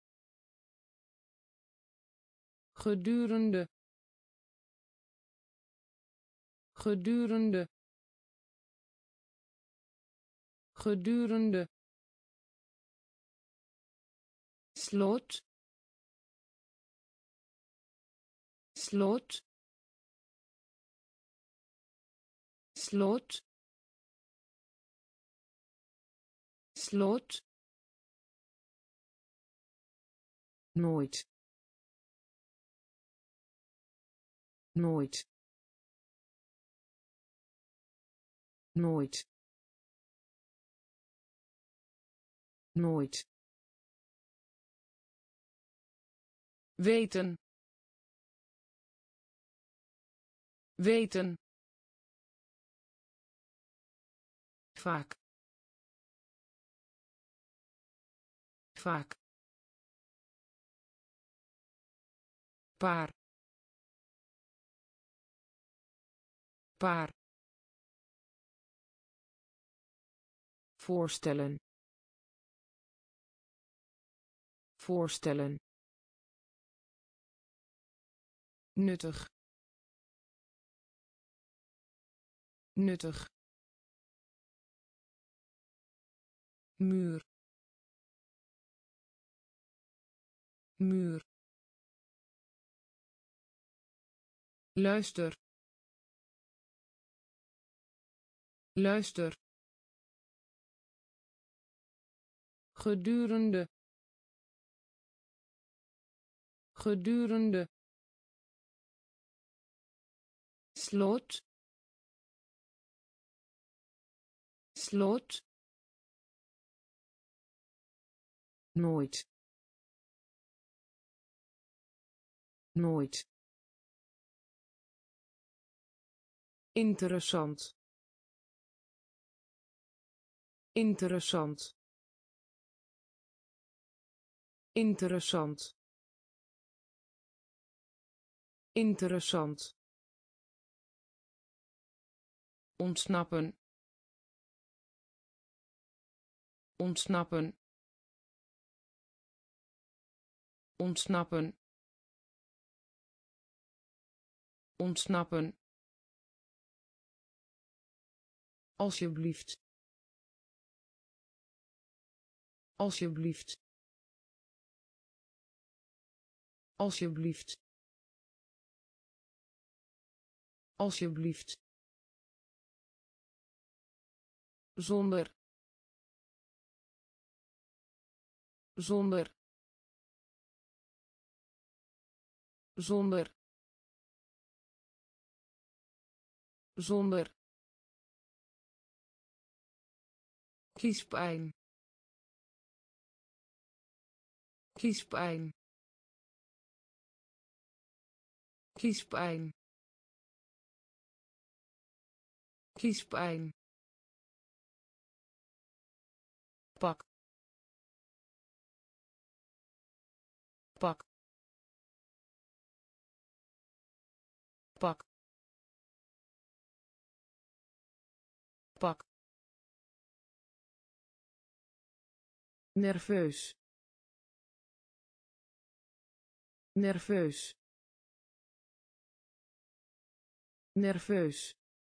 gedurende gedurende gedurende slot slot slot slot nooit nooit nooit nooit weten weten vaak vaak paar paar voorstellen voorstellen nuttig nuttig muur muur luister luister gedurende gedurende slot slot nooit nooit interessant interessant interessant interessant ontsnappen ontsnappen ontsnappen ontsnappen alsjeblieft alsjeblieft alsjeblieft alsjeblieft zonder zonder zonder zonder kiespijn kiespijn kiespijn kiespijn pak pak pak pak nerveus nerveus nerveus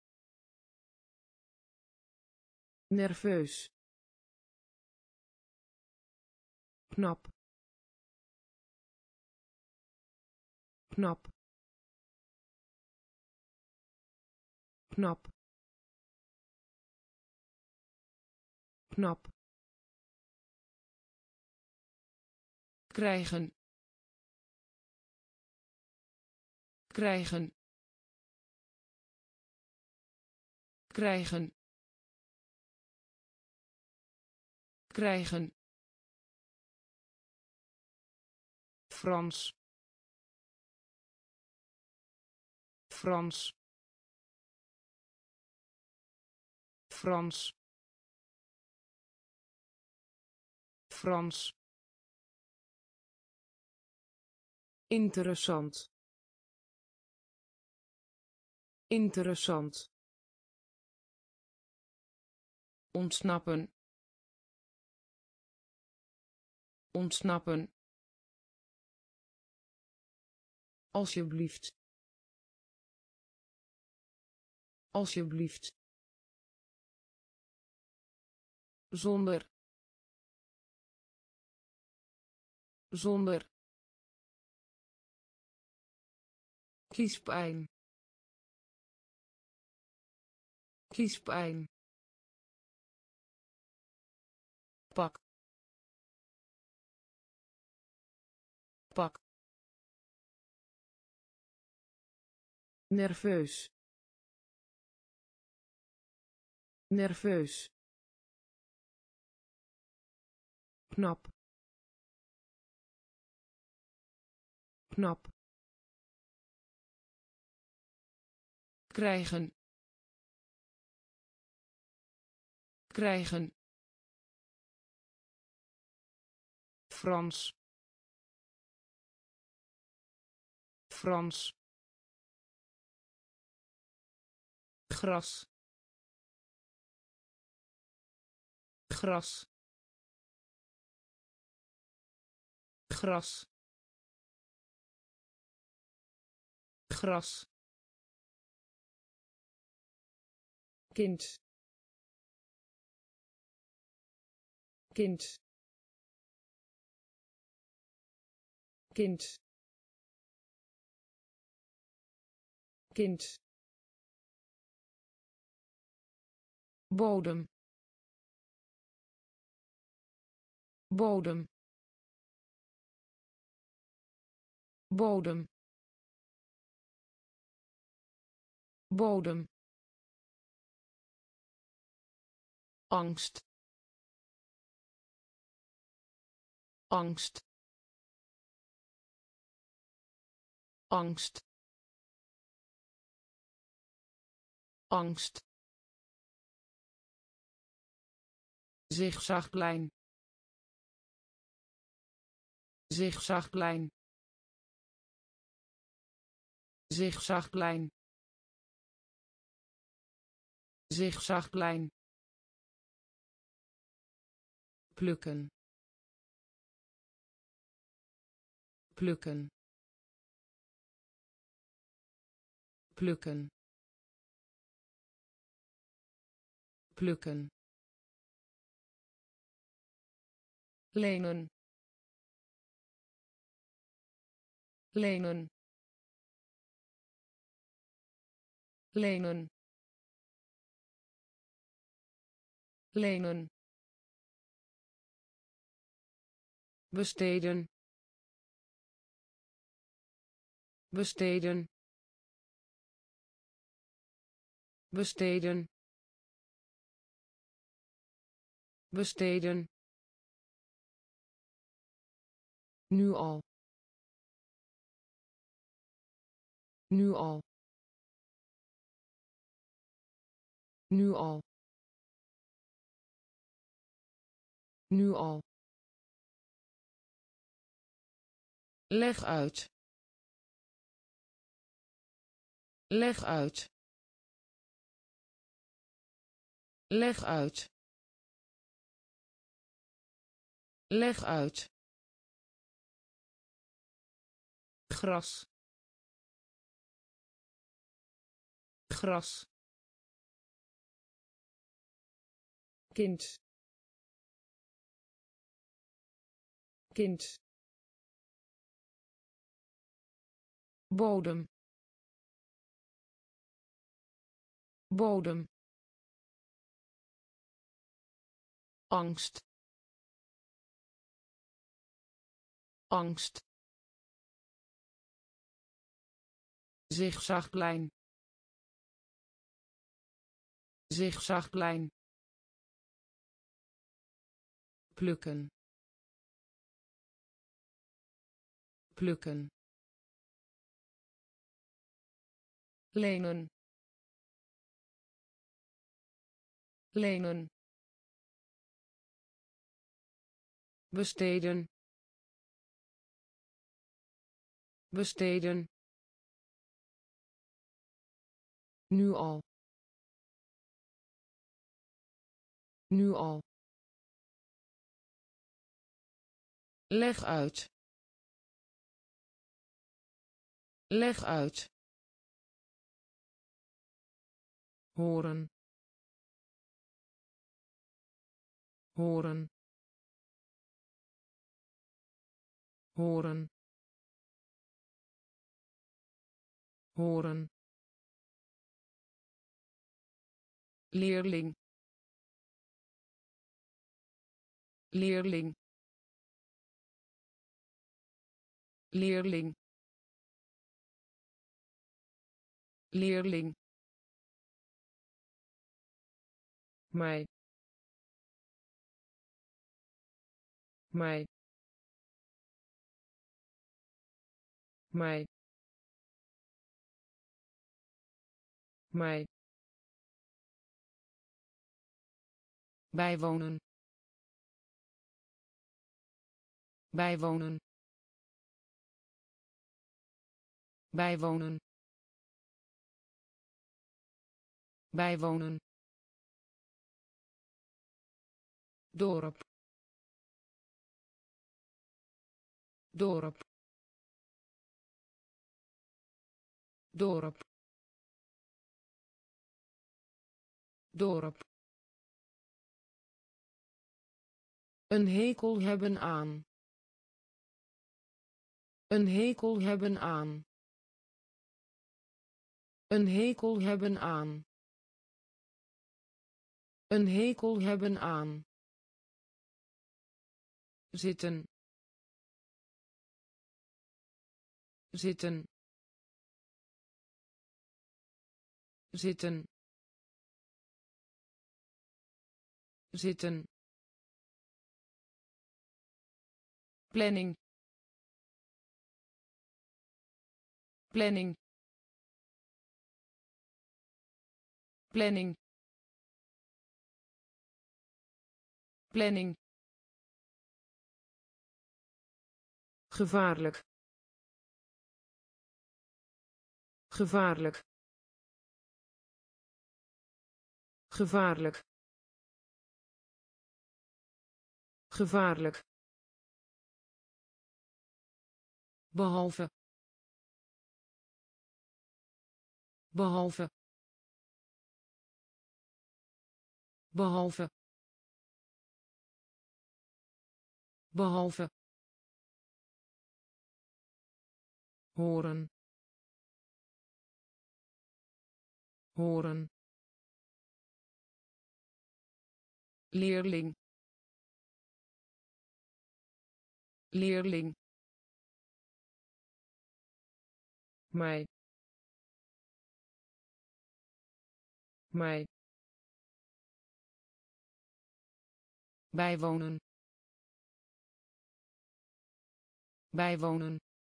nerveus knap knap knap knap krijgen krijgen krijgen krijgen Frans Frans Frans Frans interessant interessant ontsnappen ontsnappen alsjeblieft alsjeblieft zonder zonder kiespijn kiespijn pak pak nerveus nerveus knap knap krijgen krijgen Frans Frans gras gras gras gras kind kind kind kind bodem bodem bodem bodem angst angst angst angst zigzagplein zigzagplein zigzagplein zigzagplein plukken plukken plukken plukken lenen lenen lenen lenen besteden besteden
besteden besteden nu al nu al nu al nu al leg uit leg uit leg uit leg uit gras gras kind kind bodem bodem angst angst zigzagplein zigzagplein plukken plukken
lenen lenen
besteden besteden nu al nu al leg uit leg uit horen horen horen horen leerling leerling leerling leerling mij mij mij mij bijwonen bijwonen bijwonen bijwonen dorp dorp dorp dorp een hekel hebben aan een hekel hebben aan een hekel hebben aan een hekel hebben aan zitten zitten zitten zitten planning planning planning planning gevaarlijk gevaarlijk gevaarlijk gevaarlijk behalve behalve behalve behalve horen horen leerling leerling mij mij bijwonen bijwonen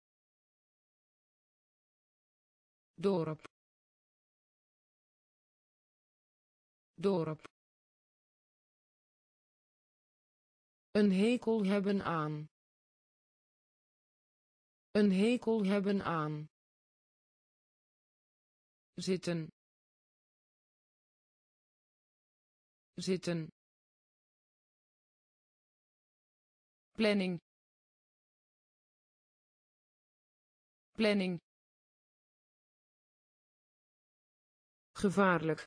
dorp dorp een hekel hebben aan een hekel hebben aan zitten zitten planning planning gevaarlijk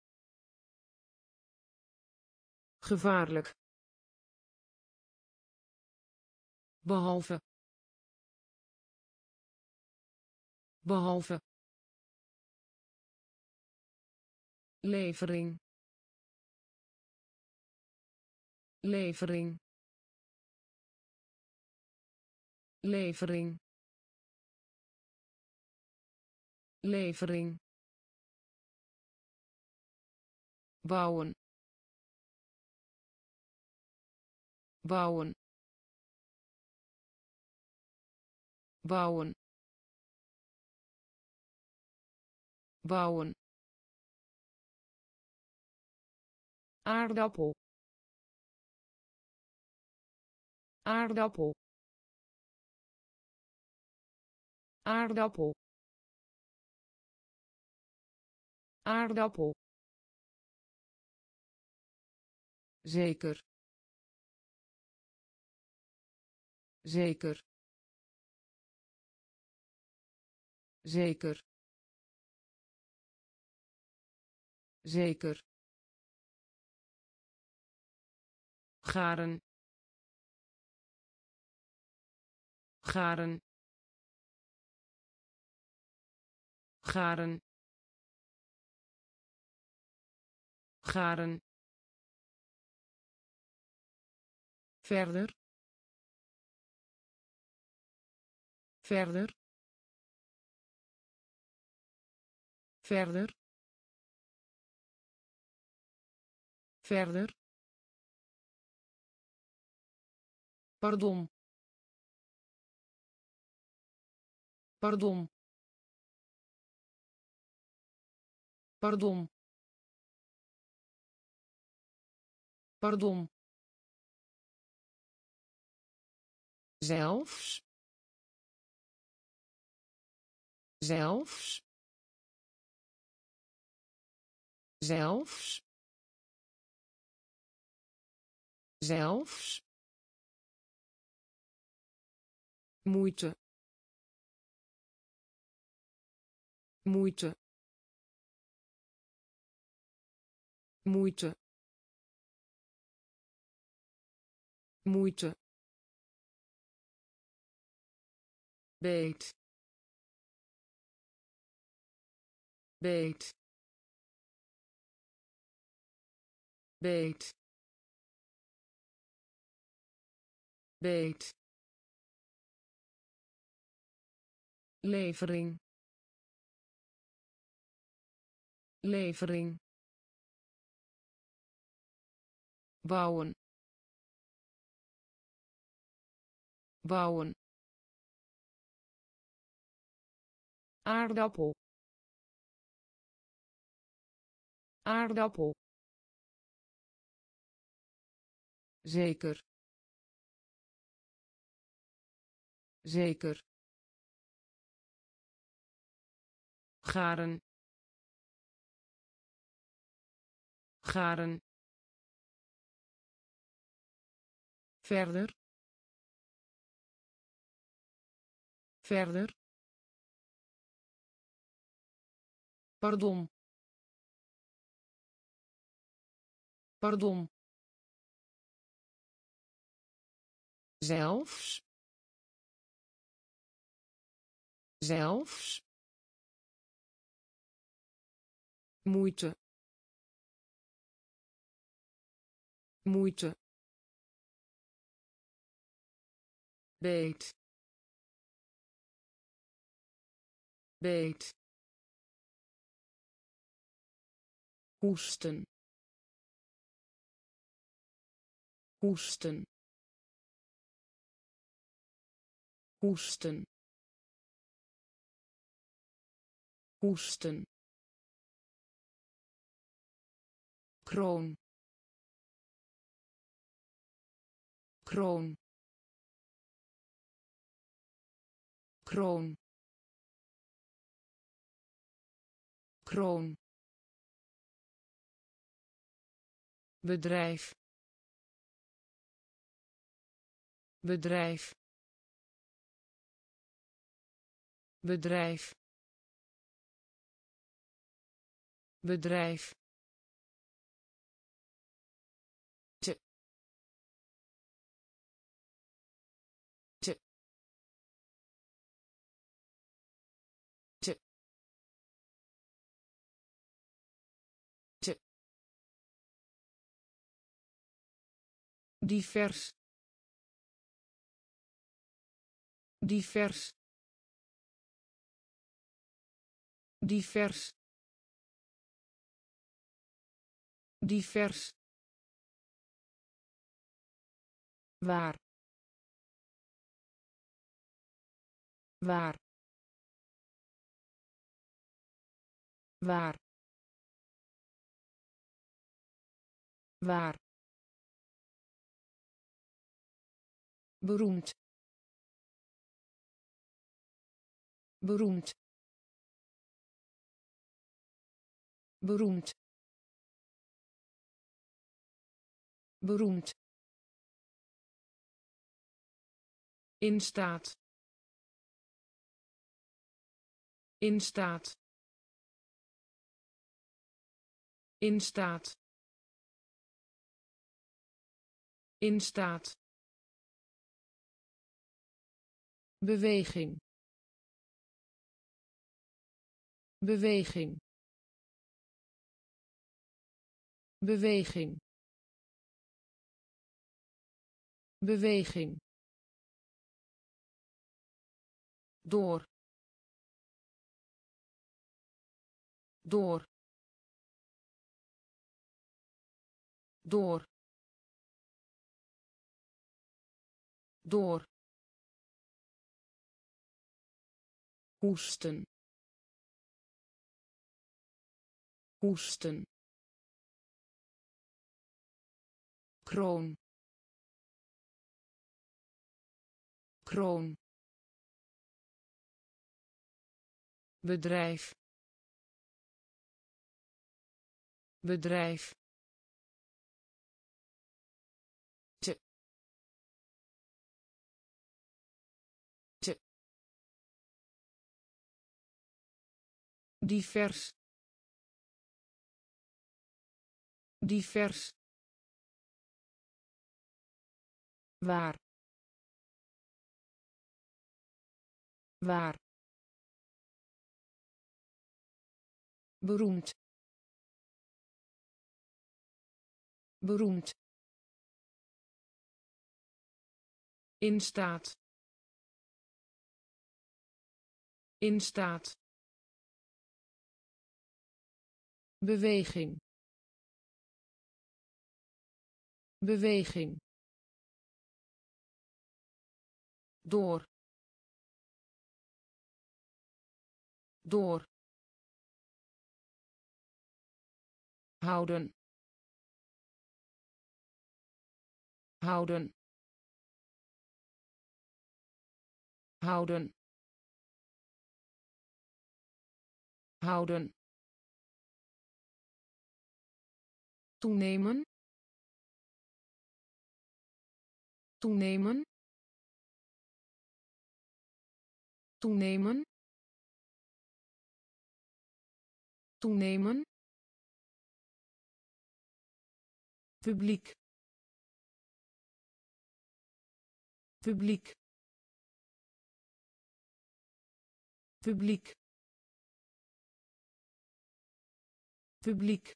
gevaarlijk behalve behalve levering levering levering levering bouwen bouwen bouwen bouwen aardappel aardappel aardappel aardappel zeker zeker zeker zeker garen garen garen garen verder verder verder verder pardon pardon pardon pardon zelfs zelfs zelfs zelfs moeite moeite moeite moeite beet beet beet beet levering levering bouwen bouwen aardappel aardappel zeker zeker garen garen verder verder pardon pardon zelfs zelfs moeite moeite beet beet hoesten, hoesten, hoesten, hoesten, kroon, kroon, kroon, kroon, bedrijf, bedrijf, bedrijf, bedrijf, divers, divers, divers, divers, waar, waar, waar, waar, beroemd, beroemd, beroemd, beroemd, in staat, in staat, in staat, in staat, beweging, beweging, beweging, beweging, door, door, door, door, hoesten, hoesten, kroon, kroon, bedrijf, bedrijf, divers, divers, waar, waar, beroemd, beroemd, in staat, in staat, beweging, beweging, door, door, houden, houden, houden, houden, toenemen, toenemen, toenemen, toenemen, publiek, publiek, publiek, publiek,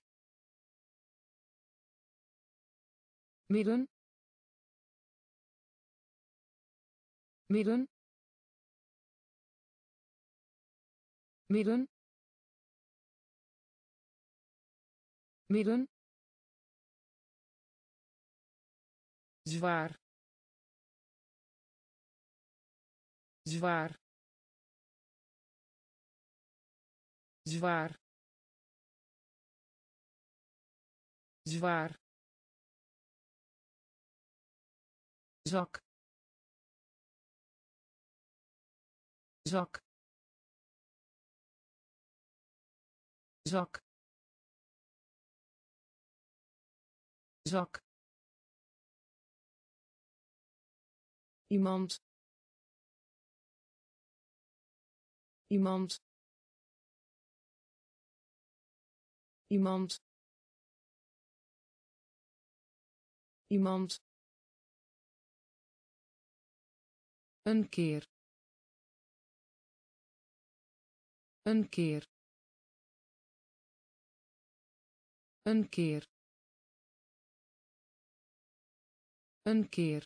midden, midden, midden, midden,
zwaar, zwaar, zwaar, zwaar,
zak, zak, zak, zak, iemand, iemand, iemand, iemand, een keer, een keer, een keer, een keer,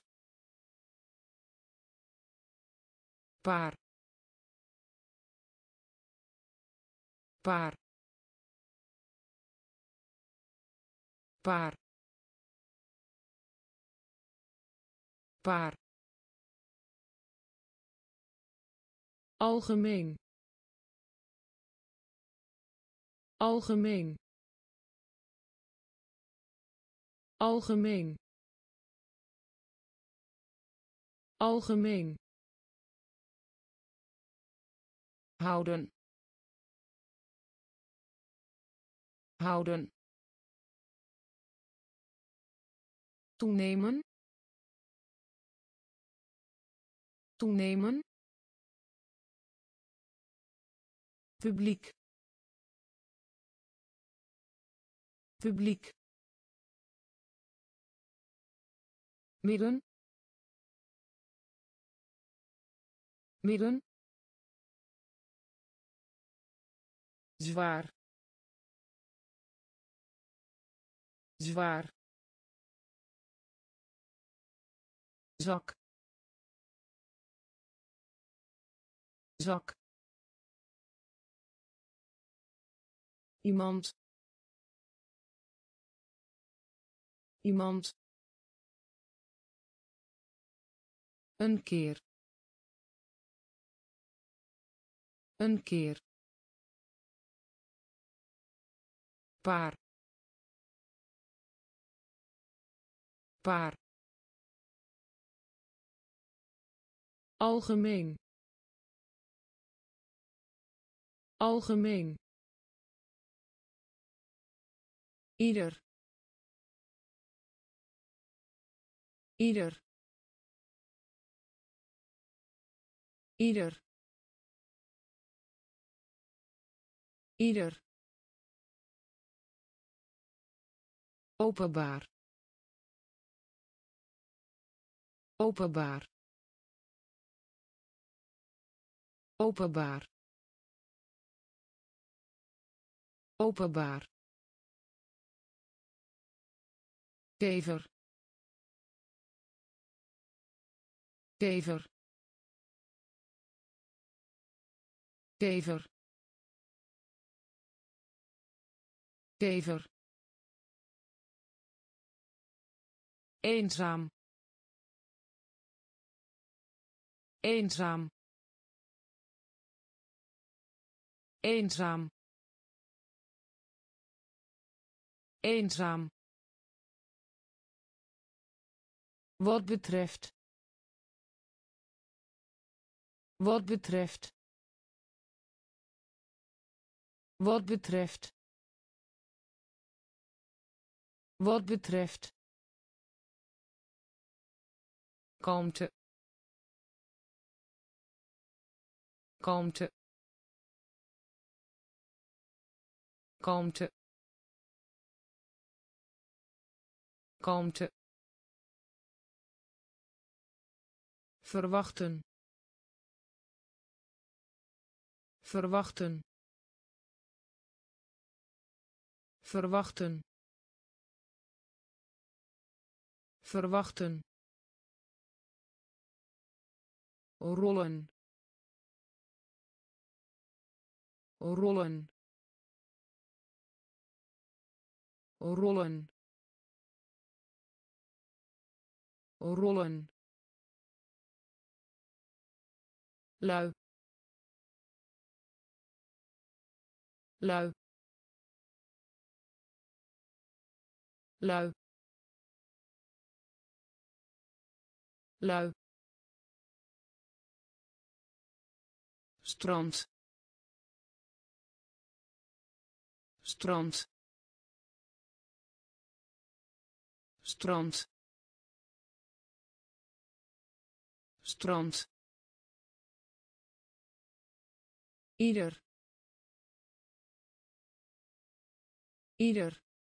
paar, paar, paar, paar, algemeen, algemeen, algemeen, algemeen, houden, houden, toenemen, toenemen, publiek, publiek, midden, midden,
zwaar, zwaar,
zak, zak, iemand, iemand, een keer, een keer, paar, paar, algemeen, algemeen, ieder, ieder, ieder, ieder, openbaar, openbaar, openbaar, openbaar, kever, kever, kever, kever, eenzaam, eenzaam, eenzaam, eenzaam, wat betreft, wat betreft, wat betreft, wat betreft, kalmte, kalmte, kalmte, kalmte, verwachten, verwachten, verwachten, verwachten, rollen, rollen, rollen, rollen, lui, lui, lui, lui, strand, strand, strand, strand, ieder, ieder,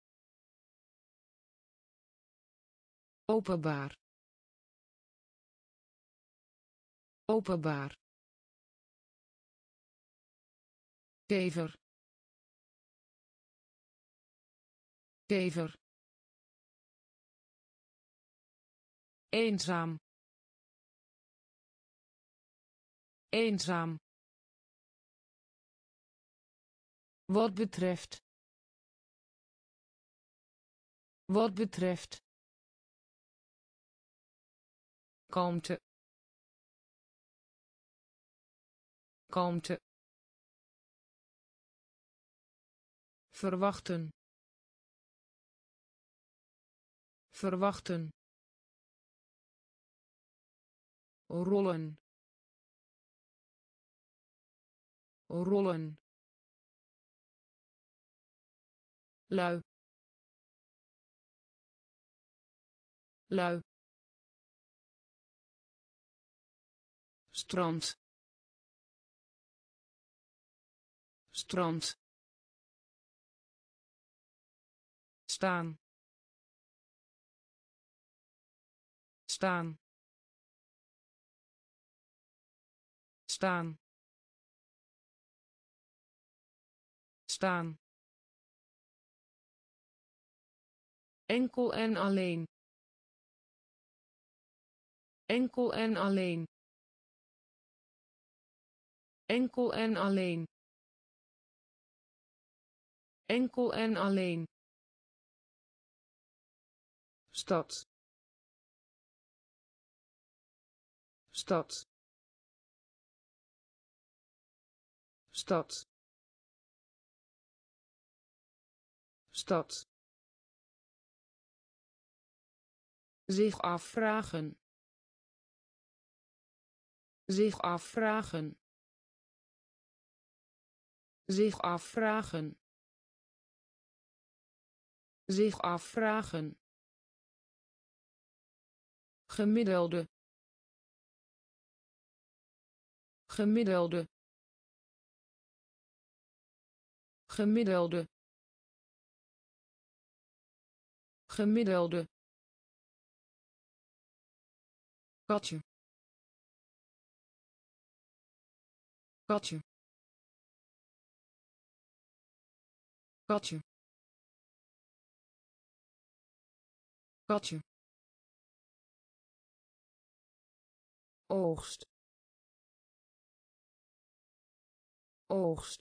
openbaar, openbaar, kever, kever, eenzaam, eenzaam, wat betreft, wat betreft, kalmte, kalmte, verwachten, verwachten, rollen, rollen, lui, lui, strand, strand, staan, staan, staan, staan, enkel en alleen, enkel en alleen, enkel en alleen, enkel en alleen, stad, stad, stad, stad, zich afvragen, zich afvragen, zich afvragen, zich afvragen, gemiddelde, gemiddelde, gemiddelde, gemiddelde, katje, katje, katje, katje, oogst, oogst,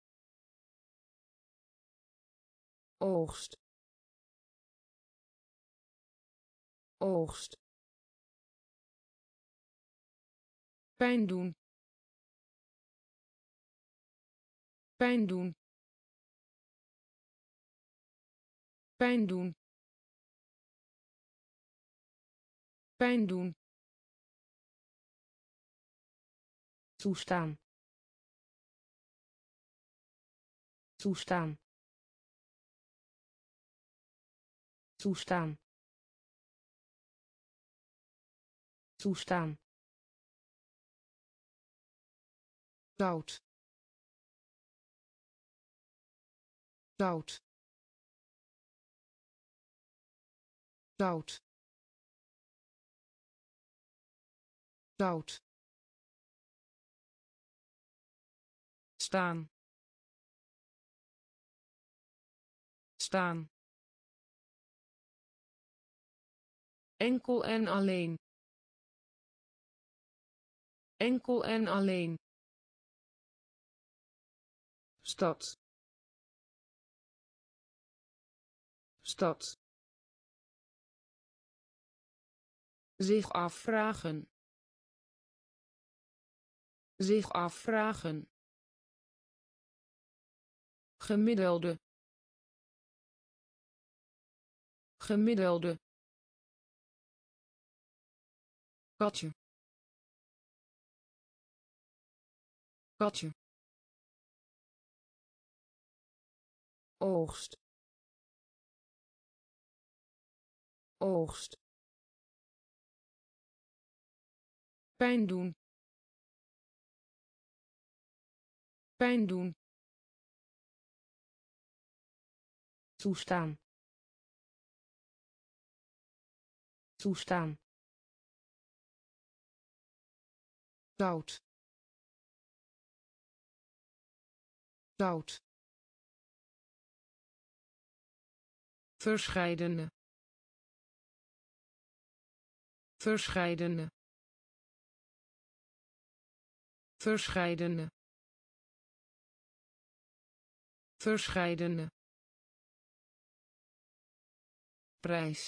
oogst, oogst, pijn doen, pijn doen, pijn doen, pijn doen, toestaan, toestaan, toestaan, toestaan, zout, zout, zout, zout, staan, staan, enkel en alleen, enkel en alleen, stad, stad, zich afvragen, zich afvragen, gemiddelde, gemiddelde, katje, katje, oogst, oogst, pijn doen, pijn doen, toestaan, toestaan, zout, zout, verscheidene, verscheidene, verscheidene, verscheidene, prijs,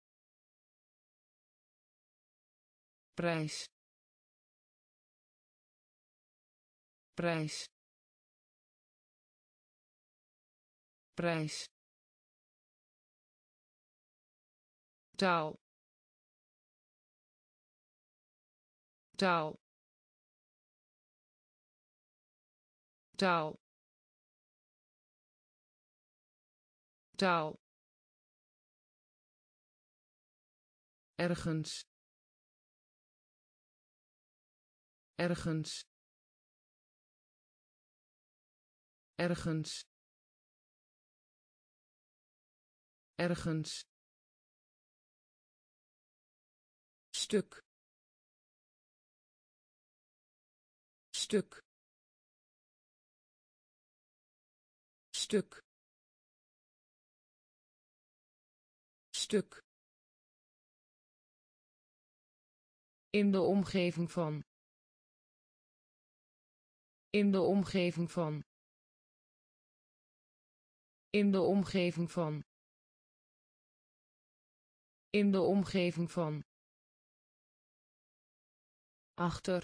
prijs, prijs, prijs, taal, taal, taal, taal, ergens, ergens, ergens, ergens, stuk, stuk, stuk, stuk, in de omgeving van, in de omgeving van, in de omgeving van, in de omgeving van, achter,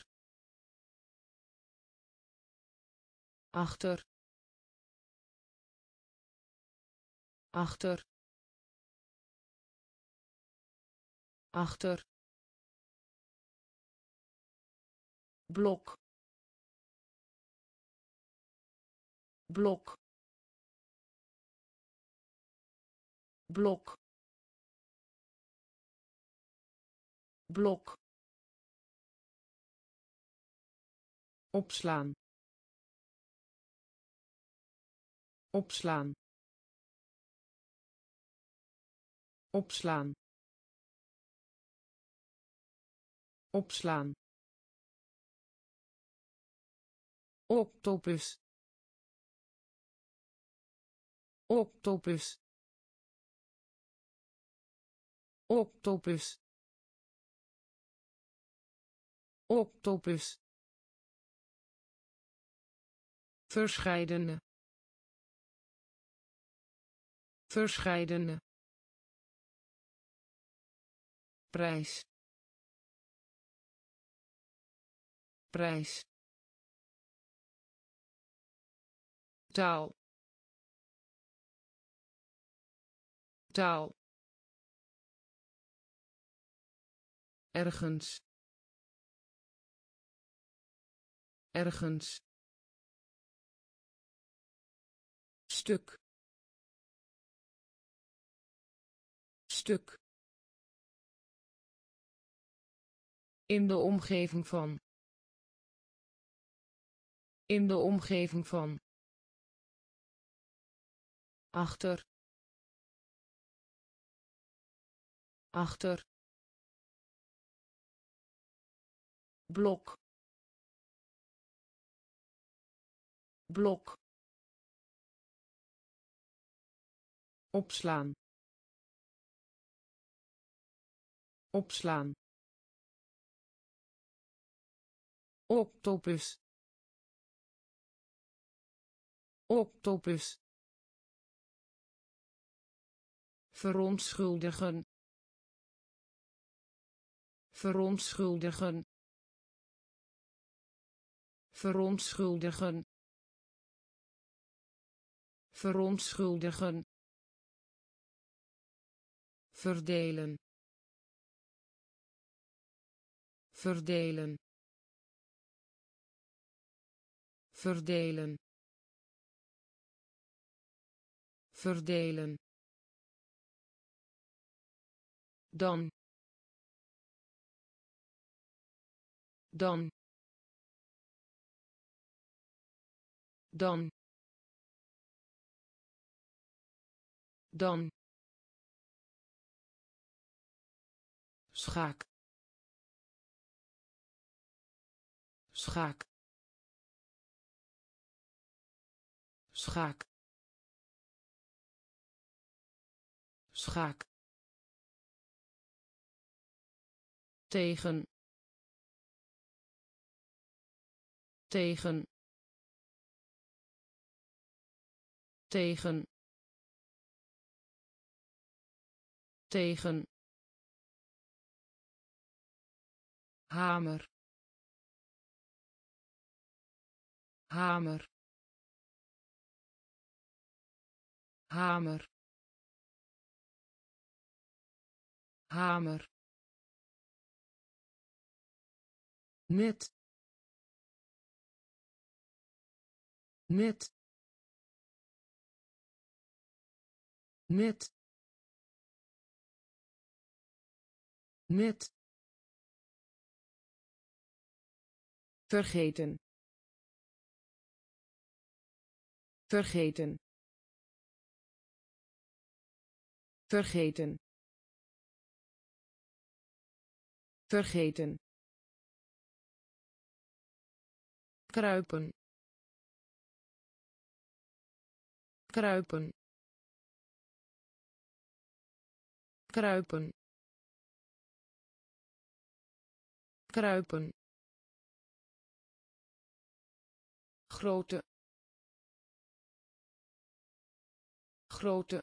achter, achter, achter, blok, blok, blok, blok, opslaan, opslaan, opslaan, opslaan, octopus, octopus, octopus, octopus, verscheidene, verscheidene, prijs, prijs, taal, taal, ergens, ergens, stuk, stuk, in de omgeving van, in de omgeving van, achter, achter, blok, blok, opslaan, opslaan, octopus, octopus, verontschuldigen, verontschuldigen, verontschuldigen, verontschuldigen, verdelen, verdelen, verdelen, verdelen, dan, dan, dan, dan, schaak, schaak, schaak, schaak, tegen, tegen, tegen, tegen, hamer, hamer, hamer, hamer, net, net, net, net, vergeten, vergeten, vergeten, vergeten, kruipen, kruipen, kruipen, kruipen, grote, grote,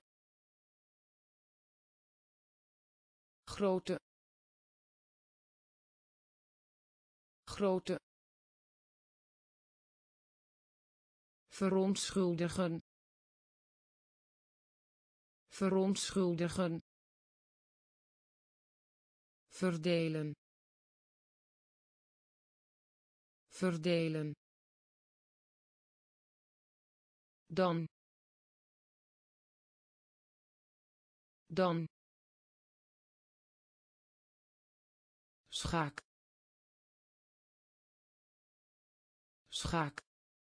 grote, grote, verontschuldigen, verontschuldigen, verdelen, verdelen, dan, dan, schaak, schaak,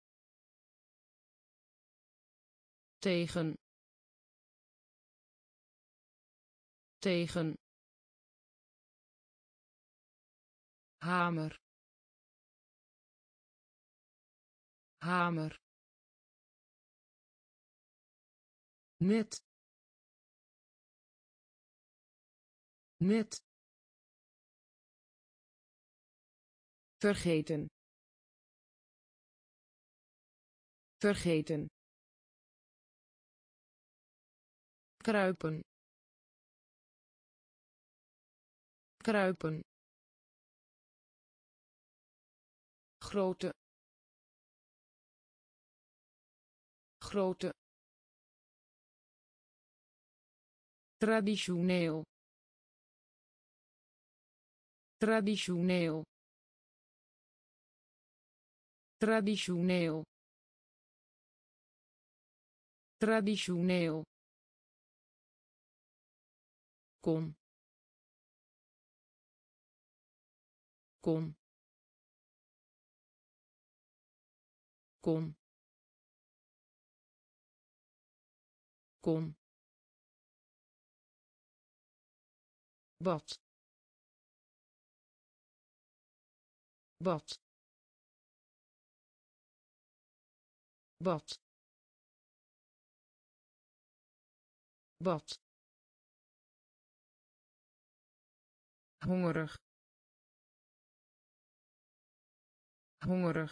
tegen, tegen, hamer, hamer, net, net, vergeten, vergeten, kruipen, kruipen, grote, grote, traditioneel, traditioneel, traditioneel, traditioneel, kom, kom, kom, kom, bad, bad, bad, bad, hongerig, hongerig,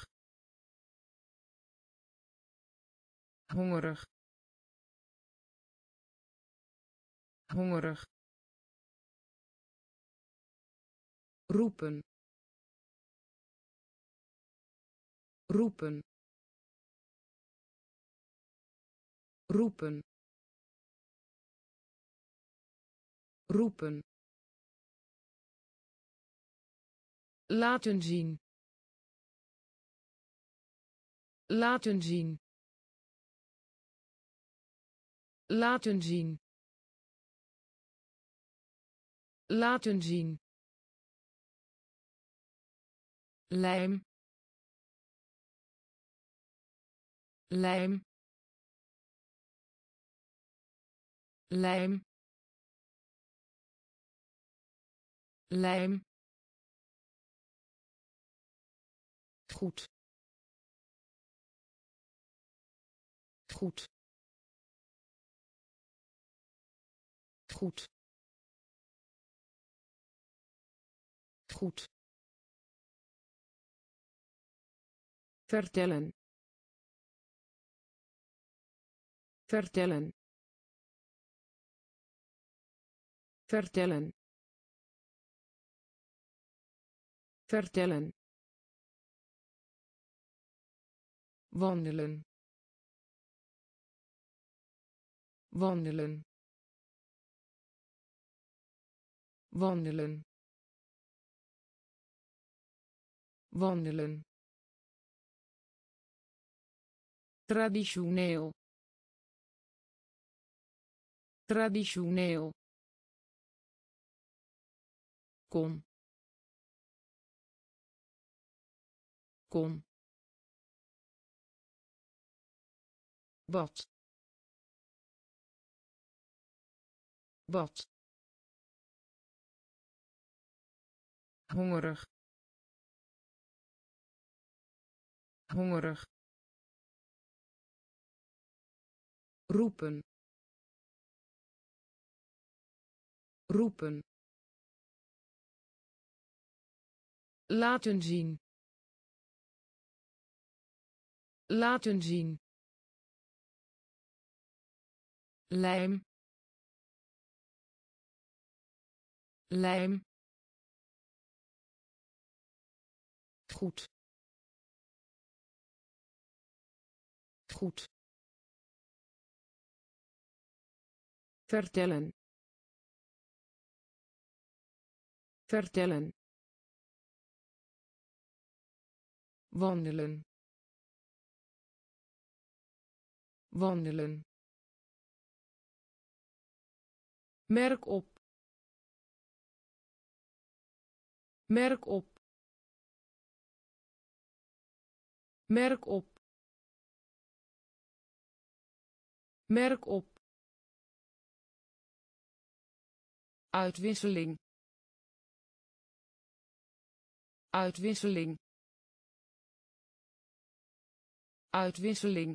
hongerig, hongerig, roepen, roepen, roepen, roepen, laten zien, laten zien, laten zien, laten zien, lijm, lijm, lijm, lijm, goed, goed, goed, goed, vertellen, vertellen, vertellen, vertellen, wandelen, wandelen, wandelen, wandelen, traditioneel, traditioneel, kom, kom, bad, bad, hongerig, hongerig, roepen, roepen, laten zien, laten zien, lijm, lijm, goed, goed, vertellen, vertellen, wandelen, wandelen, merk op, merk op, merk op, merk op, uitwisseling, uitwisseling, uitwisseling,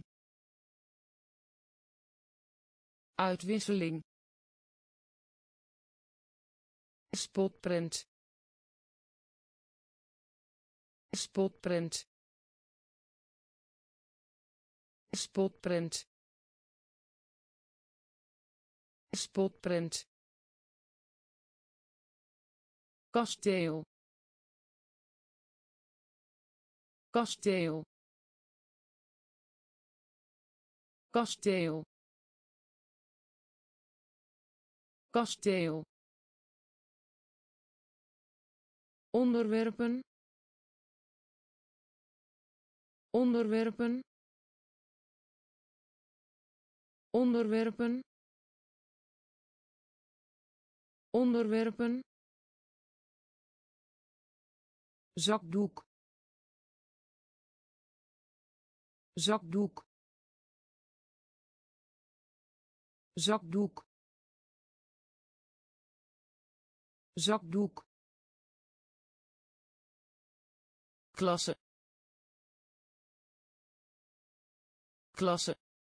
uitwisseling, spotprint, spotprint, spotprint, spotprint, kasteel, kasteel, kasteel, kasteel, onderwerpen, onderwerpen, onderwerpen, onderwerpen, zakdoek, zakdoek, zakdoek, zakdoek, klasse, klasse,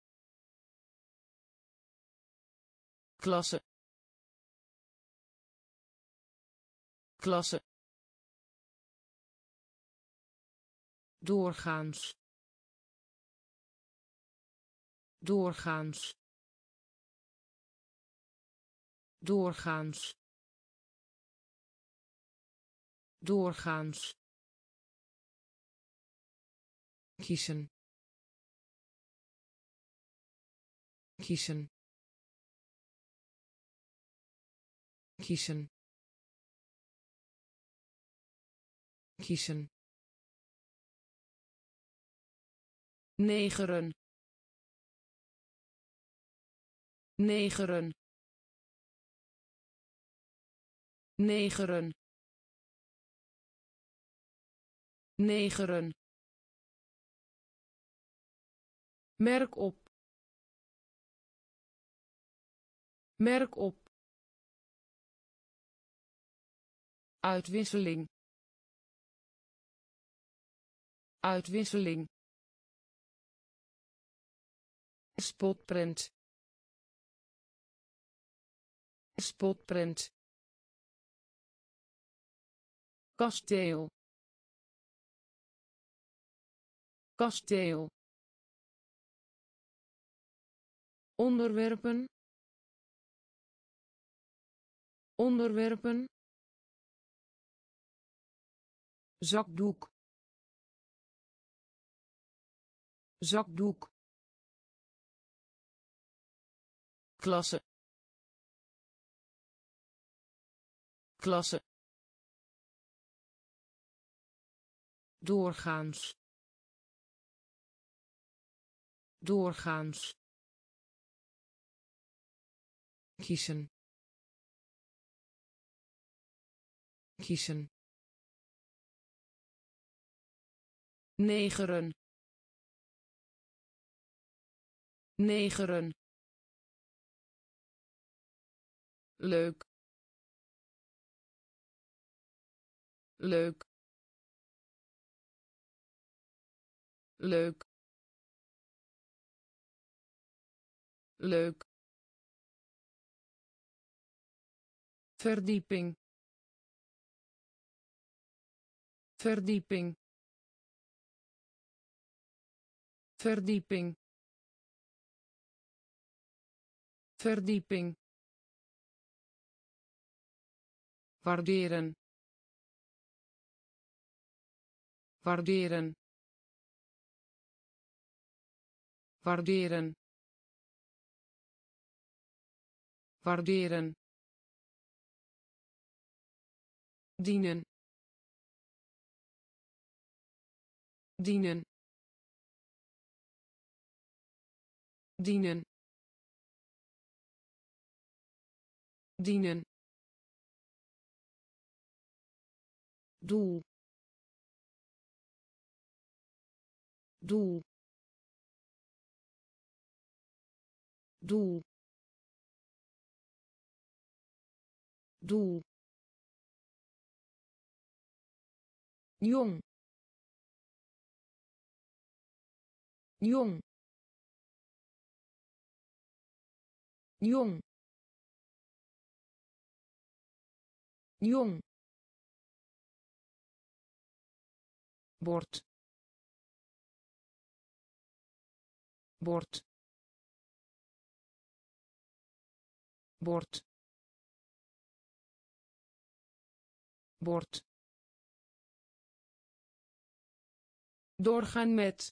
klasse, klasse, doorgaans, doorgaans, doorgaans doorgaans kiezen kiezen kiezen kiezen negeren negeren negeren negeren merk op merk op uitwisseling uitwisseling spotprint spotprint kasteel kasteel onderwerpen onderwerpen zakdoek zakdoek klasse klasse doorgaans doorgaans kiezen kiezen negeren negeren leuk leuk leuk leuk verdieping verdieping verdieping verdieping waarderen waarderen waarderen waarderen dienen dienen dienen dienen doel doel doel doel jong jong jong jong bord bord bord bord doorgaan met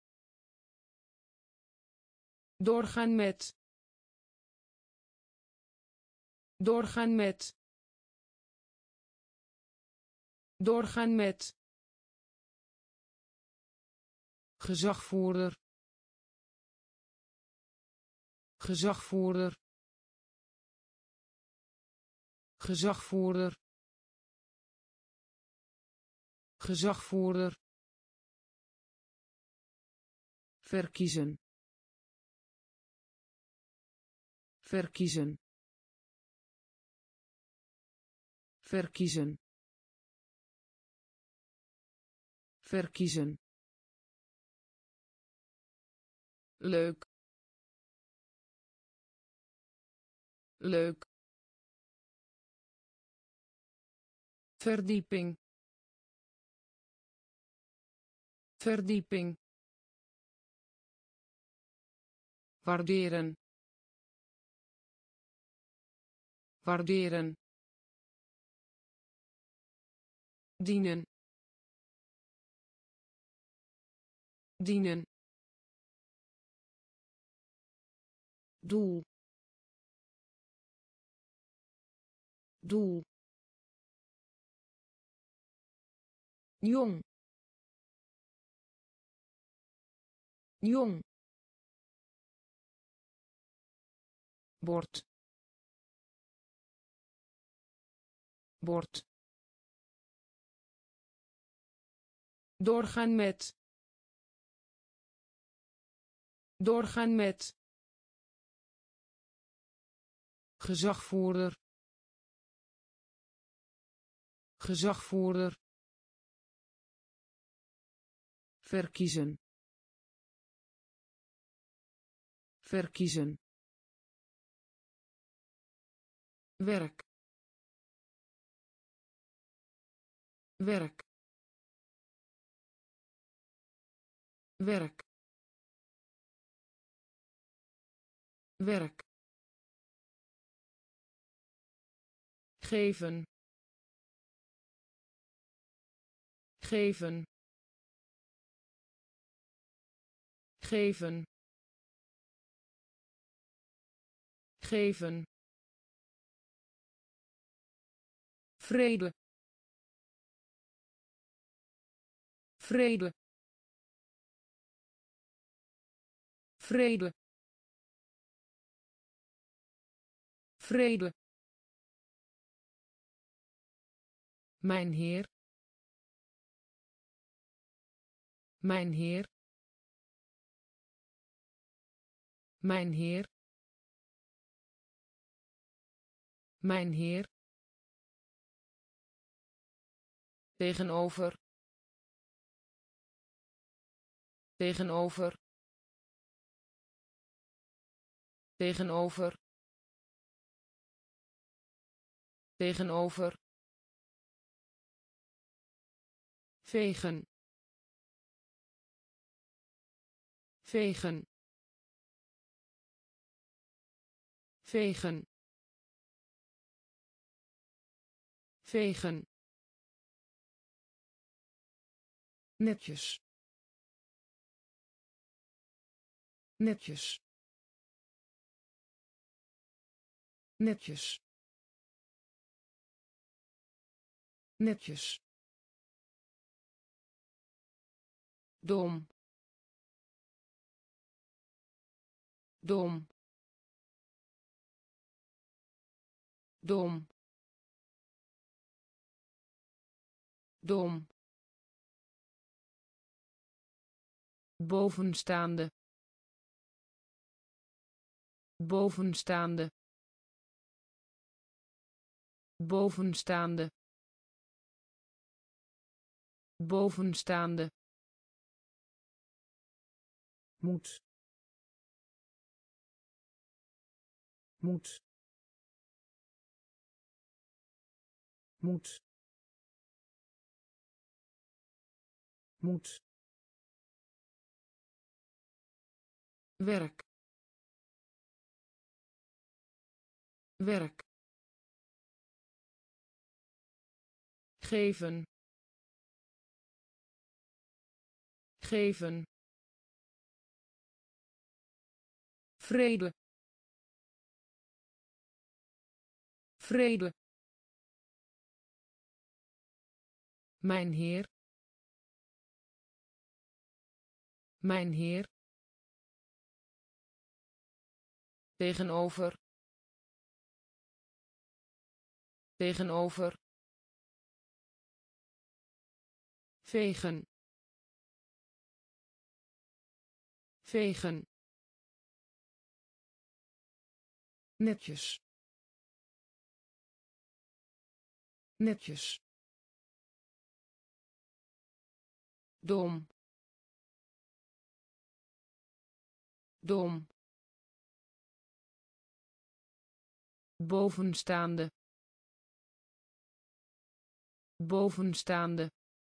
doorgaan met doorgaan met doorgaan met gezagvoerder gezagvoerder gezagvoerder gezagvoerder verkiezen verkiezen verkiezen verkiezen leuk leuk verdieping verdieping waarderen waarderen, dienen, dienen, doel, doel, jong, jong, bord, bord, doorgaan met, doorgaan met, gezagvoerder, gezagvoerder, verkiezen, verkiezen, werk, werk, werk, werk, geven, geven, geven, geven, vrede, vrede, vrede, vrede, mijn heer, mijn heer, mijn heer, mijn heer, tegenover, tegenover, tegenover, tegenover, vegen, vegen, vegen, vegen, netjes, netjes, netjes, netjes, dom, dom, dom, dom, bovenstaande, bovenstaande, bovenstaande, bovenstaande, moet, moet, moet, moet, werk, werk, geven, geven, vrede, vrede, mijn heer, mijn heer, tegenover, tegenover, vegen, vegen, netjes, netjes, dom, dom, bovenstaande, bovenstaande,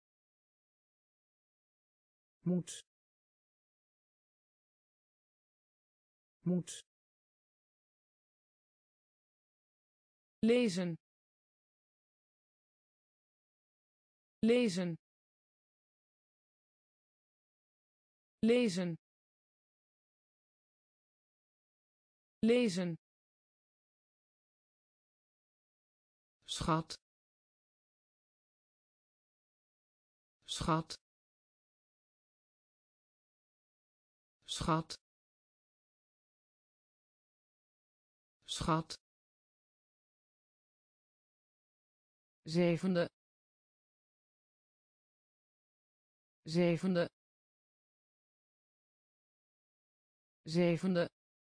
moet, moet, lezen lezen lezen lezen schat schat schat schat zevende zevende zevende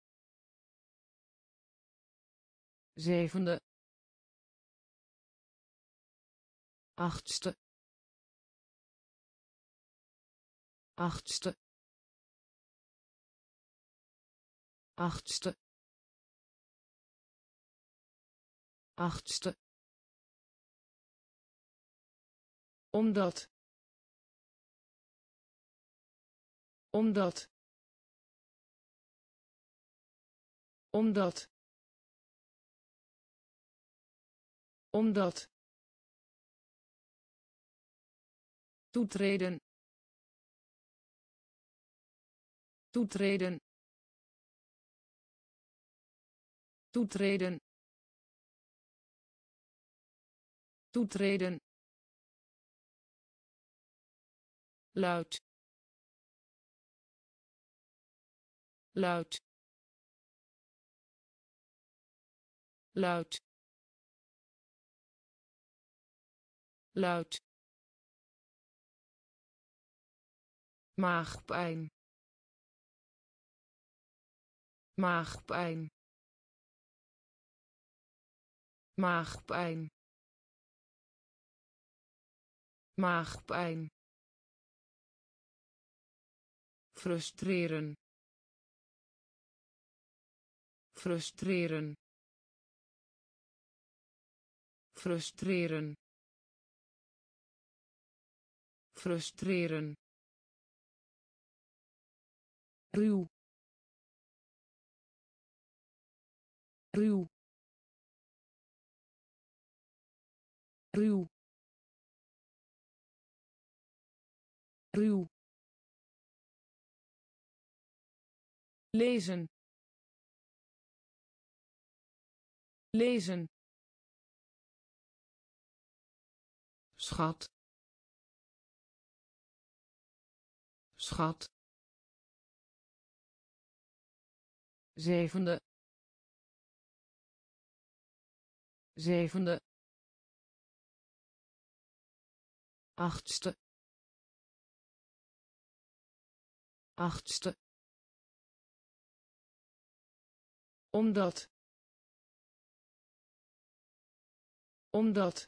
zevende achtste achtste achtste achtste omdat omdat omdat omdat toetreden toetreden toetreden toetreden luid luid luid luid maagpijn maagpijn maagpijn maagpijn frustreren frustreren frustreren frustreren ruw ruw ruw ruw lezen lezen schat schat zevende zevende achtste achtste omdat omdat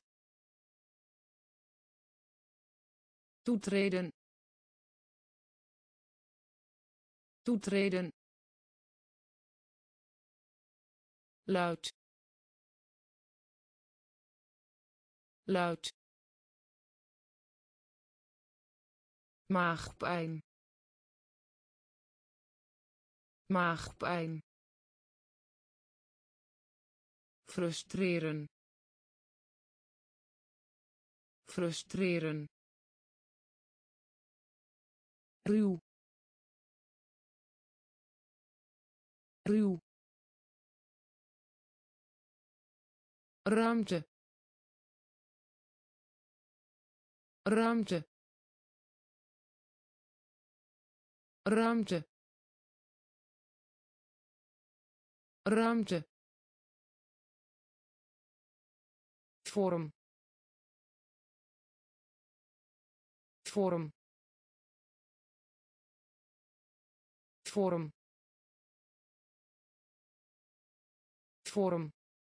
toetreden toetreden luid luid maagpijn maagpijn frustreren frustreren ruw ruw ruimte ruimte ruimte ruimte vorm vorm vorm vorm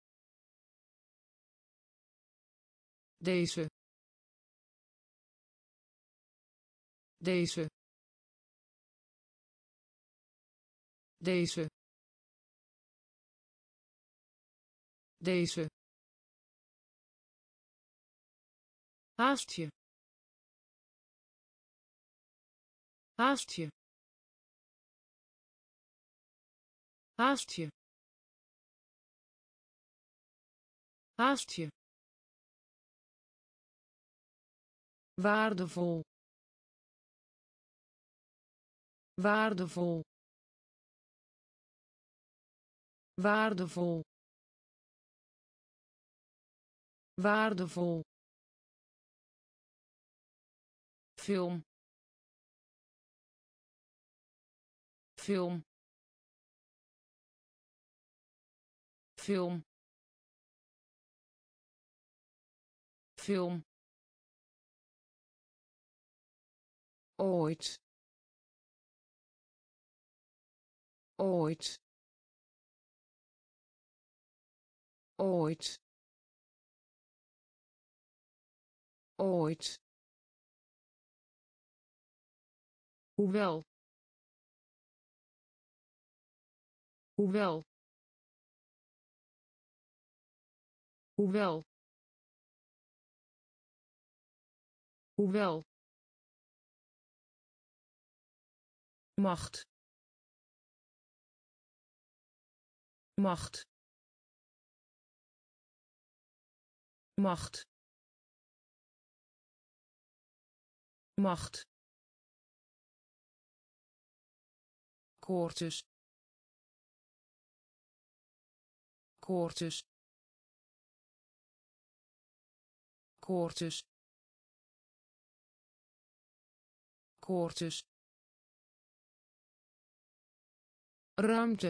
deze deze deze deze haast je haast je haast je haast je, waardevol, waardevol, waardevol, waardevol, film, film, film, film, ooit, ooit, ooit, ooit, hoewel, hoewel, hoewel, hoewel, macht, macht, macht, macht, koortjes, koortjes, koortjes, koortjes, ruimte,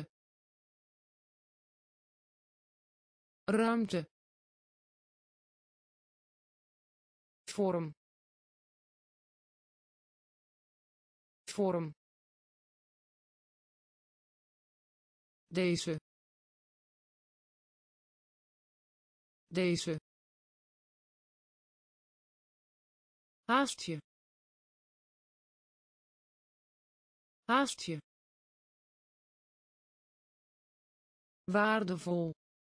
ruimte, vorm, vorm, deze, deze, haast je, haast je, waardevol,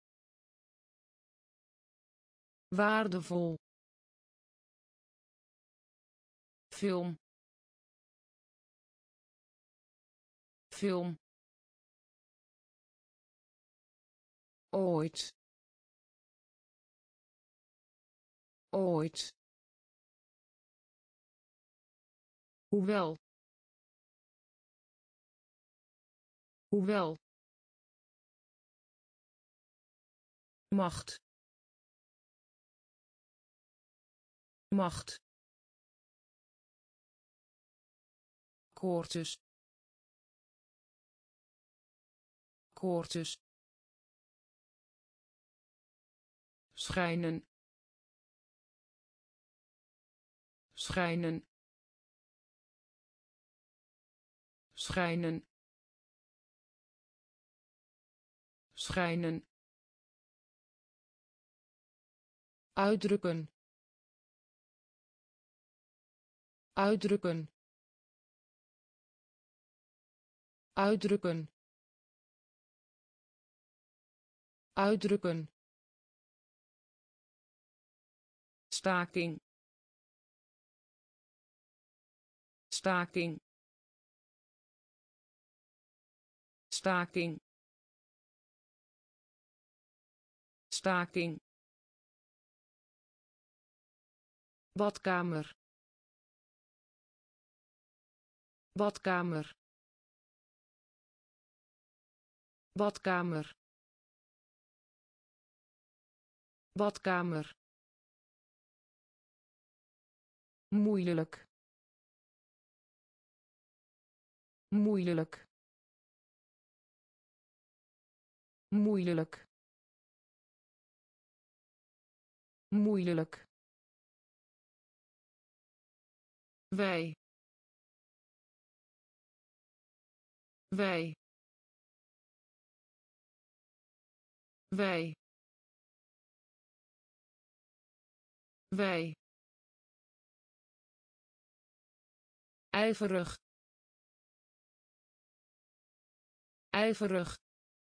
waardevol, film, film, ooit, ooit, hoewel, hoewel, macht, macht, koortjes, koortjes, schijnen, schijnen, schijnen, schijnen, uitdrukken, uitdrukken, uitdrukken, uitdrukken, staking, staking, staking, staking, badkamer, badkamer, badkamer, badkamer, moeilijk, moeilijk, moeilijk, moeilijk, wij, wij, wij, wij, ijverig, ijverig,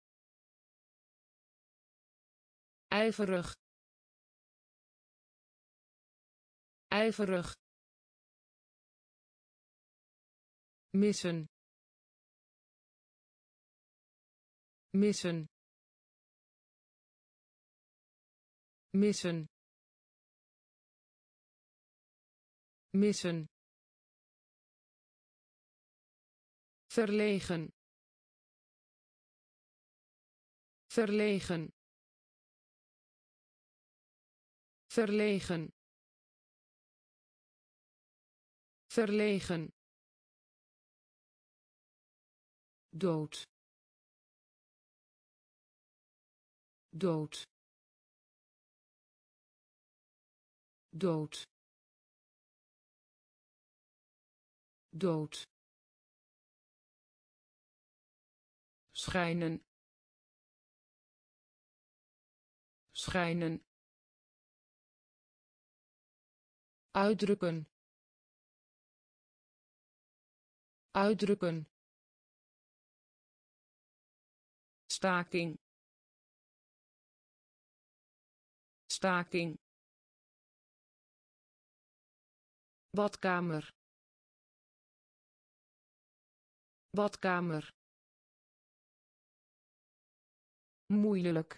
ijverig, ijverig, missen, missen, missen, missen, verlegen, verlegen, verlegen, verlegen, dood, dood, dood, dood, schijnen, schijnen, uitdrukken, uitdrukken, staking, staking, badkamer, badkamer, moeilijk,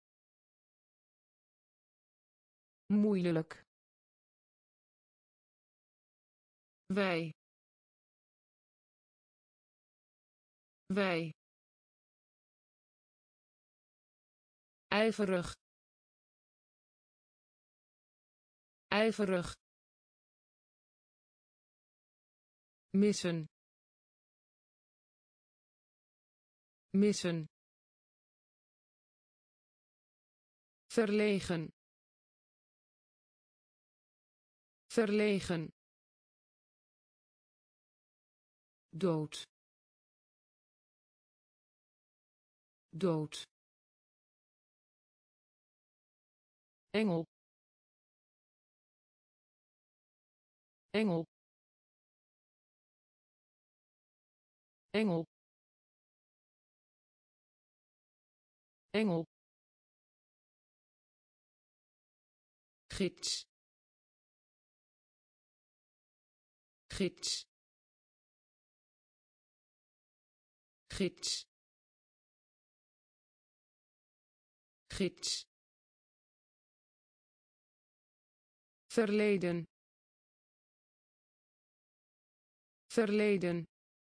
moeilijk, wij, wij, ijverig, ijverig, missen, missen, verlegen, verlegen, dood, dood, engel, engel, engel, engel, gids, gids, gids, gids, verleden, verleden,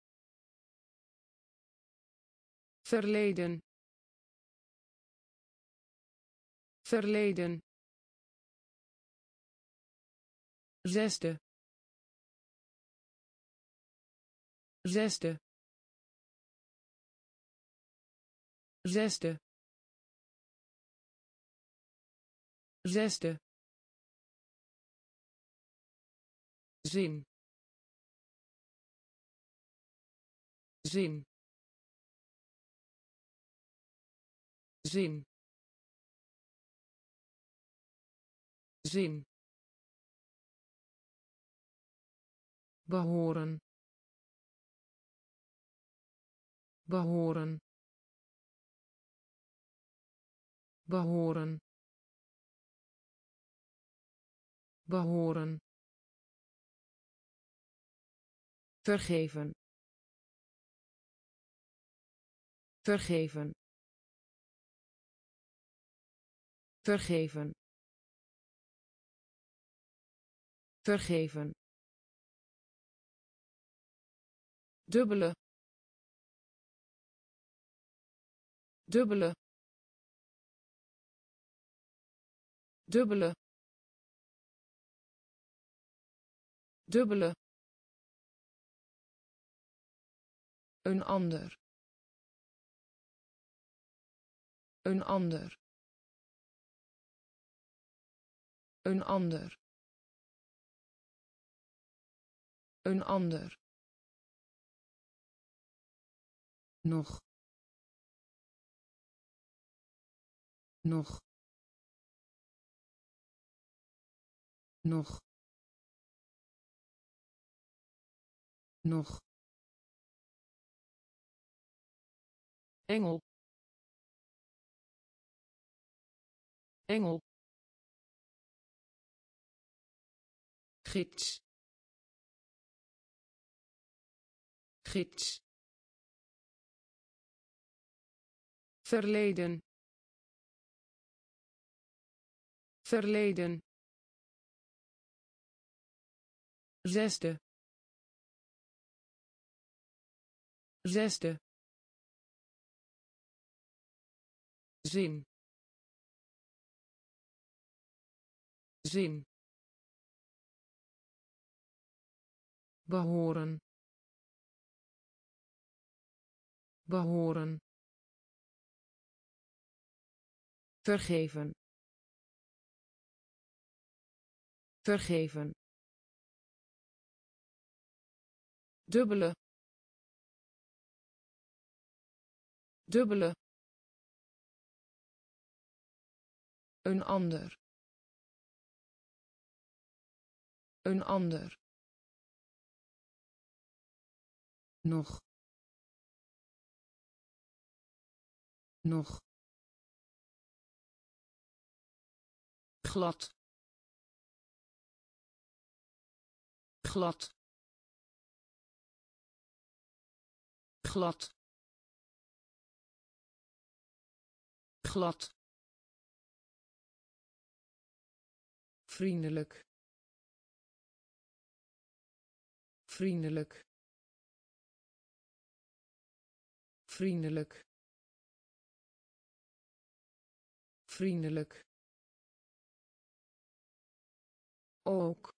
verleden, verleden, zesde, zesde, zesde, zesde, zin, zin, zin, zin, behoren, behoren, behoren, behoren, vergeven, vergeven, vergeven, vergeven, dubbele, dubbele, dubbele, dubbele, een ander, een ander, een ander, een ander, nog, nog, nog, nog, engel, engel, gids, gids, verleden, verleden, zesde, zesde, zin, zin, behoren, behoren, vergeven, vergeven, dubbele, dubbele, een ander, een ander, nog, nog, glad, glad, glad, glad, vriendelijk, vriendelijk, vriendelijk, vriendelijk, ook,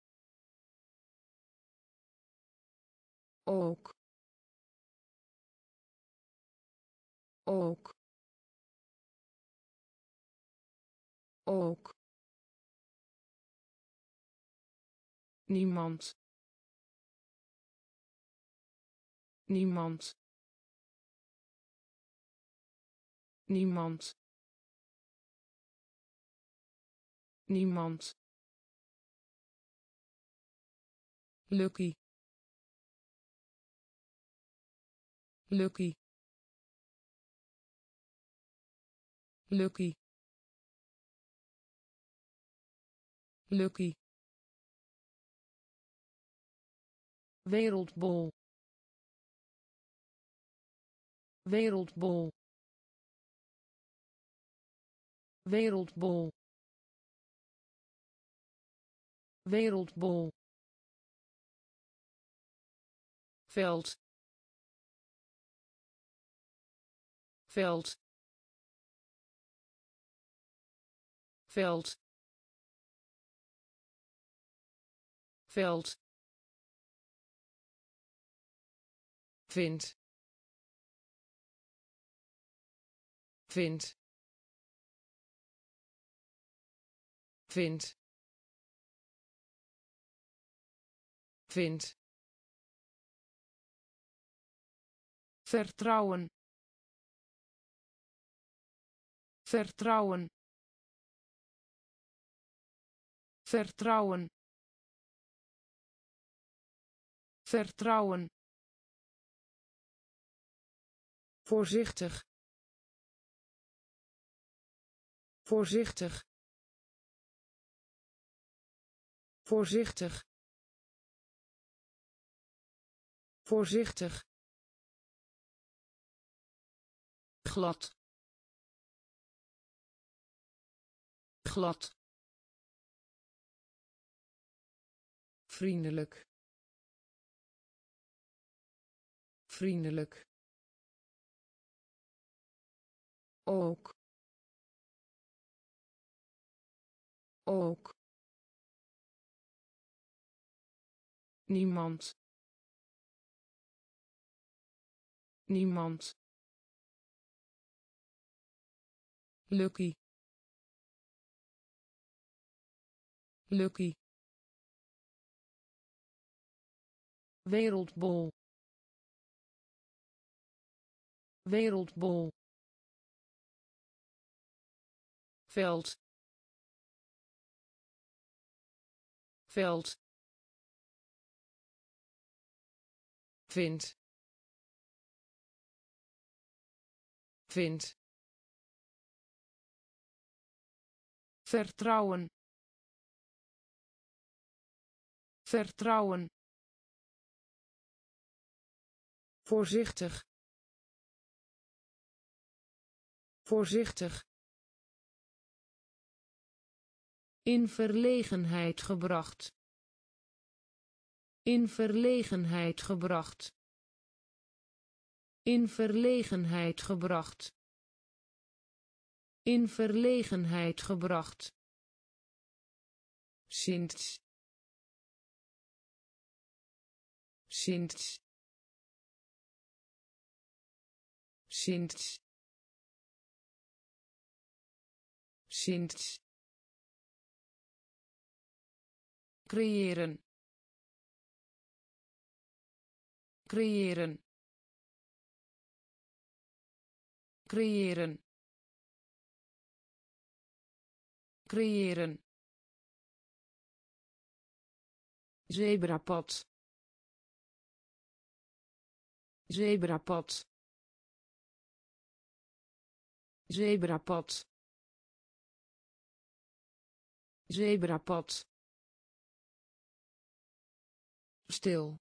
ook, ook, ook, niemand, niemand, niemand, niemand, lucky, lucky, lucky, lucky, wereldbol, wereldbol, wereldbol, wereldbol, veld, veld, veld, veld, vind, vind, vind, vind, vertrouwen, vertrouwen, vertrouwen, vertrouwen, voorzichtig, voorzichtig, voorzichtig, voorzichtig, glad, glad, vriendelijk, vriendelijk, ook, ook, niemand, niemand, lucky, lucky, wereldbol, wereldbol, veld, veld, vind, vind, vertrouwen, vertrouwen, voorzichtig, voorzichtig, In verlegenheid gebracht. In verlegenheid gebracht. In verlegenheid gebracht. In verlegenheid gebracht. Sinds. Sinds. Sinds. Sinds. Creëren. Creëren. Creëren. Creëren. Zebrapad. Zebrapad. Zebrapad. Zebrapad. Stil.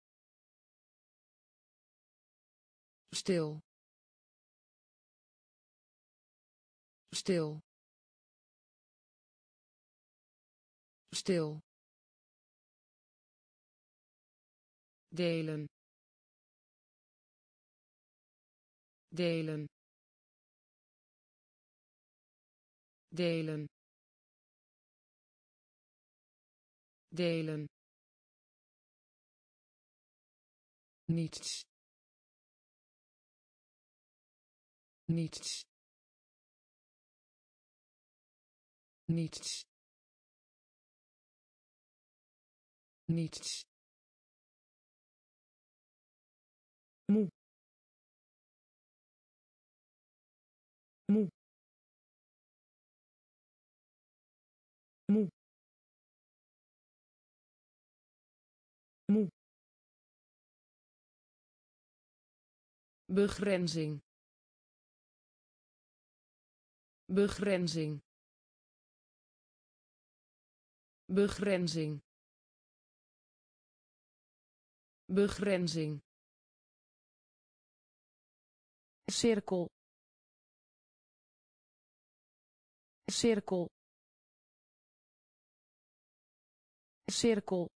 Stil. Stil. Stil. Delen. Delen. Delen. Delen. Niets. Niets. Niets. Niets. Moe. Moe. Moe. Moe. Begrenzing. Begrenzing. Begrenzing. Begrenzing. Cirkel. Cirkel. Cirkel.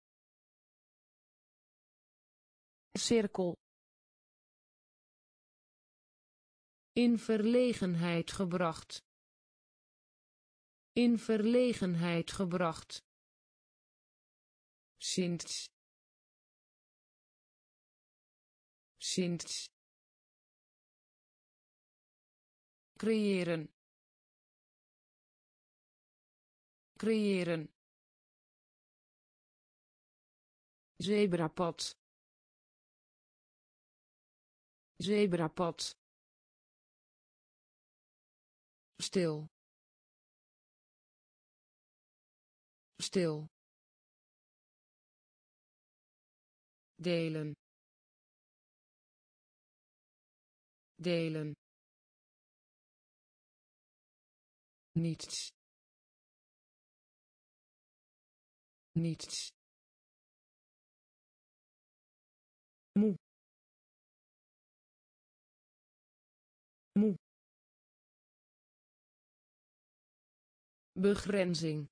Cirkel. In verlegenheid gebracht. In verlegenheid gebracht. Sinds. Sinds. Creëren. Creëren. Zebrapad. Zebrapad. Stil. Stil. Delen. Delen. Niets. Niets. Moe. Moe. Begrenzing.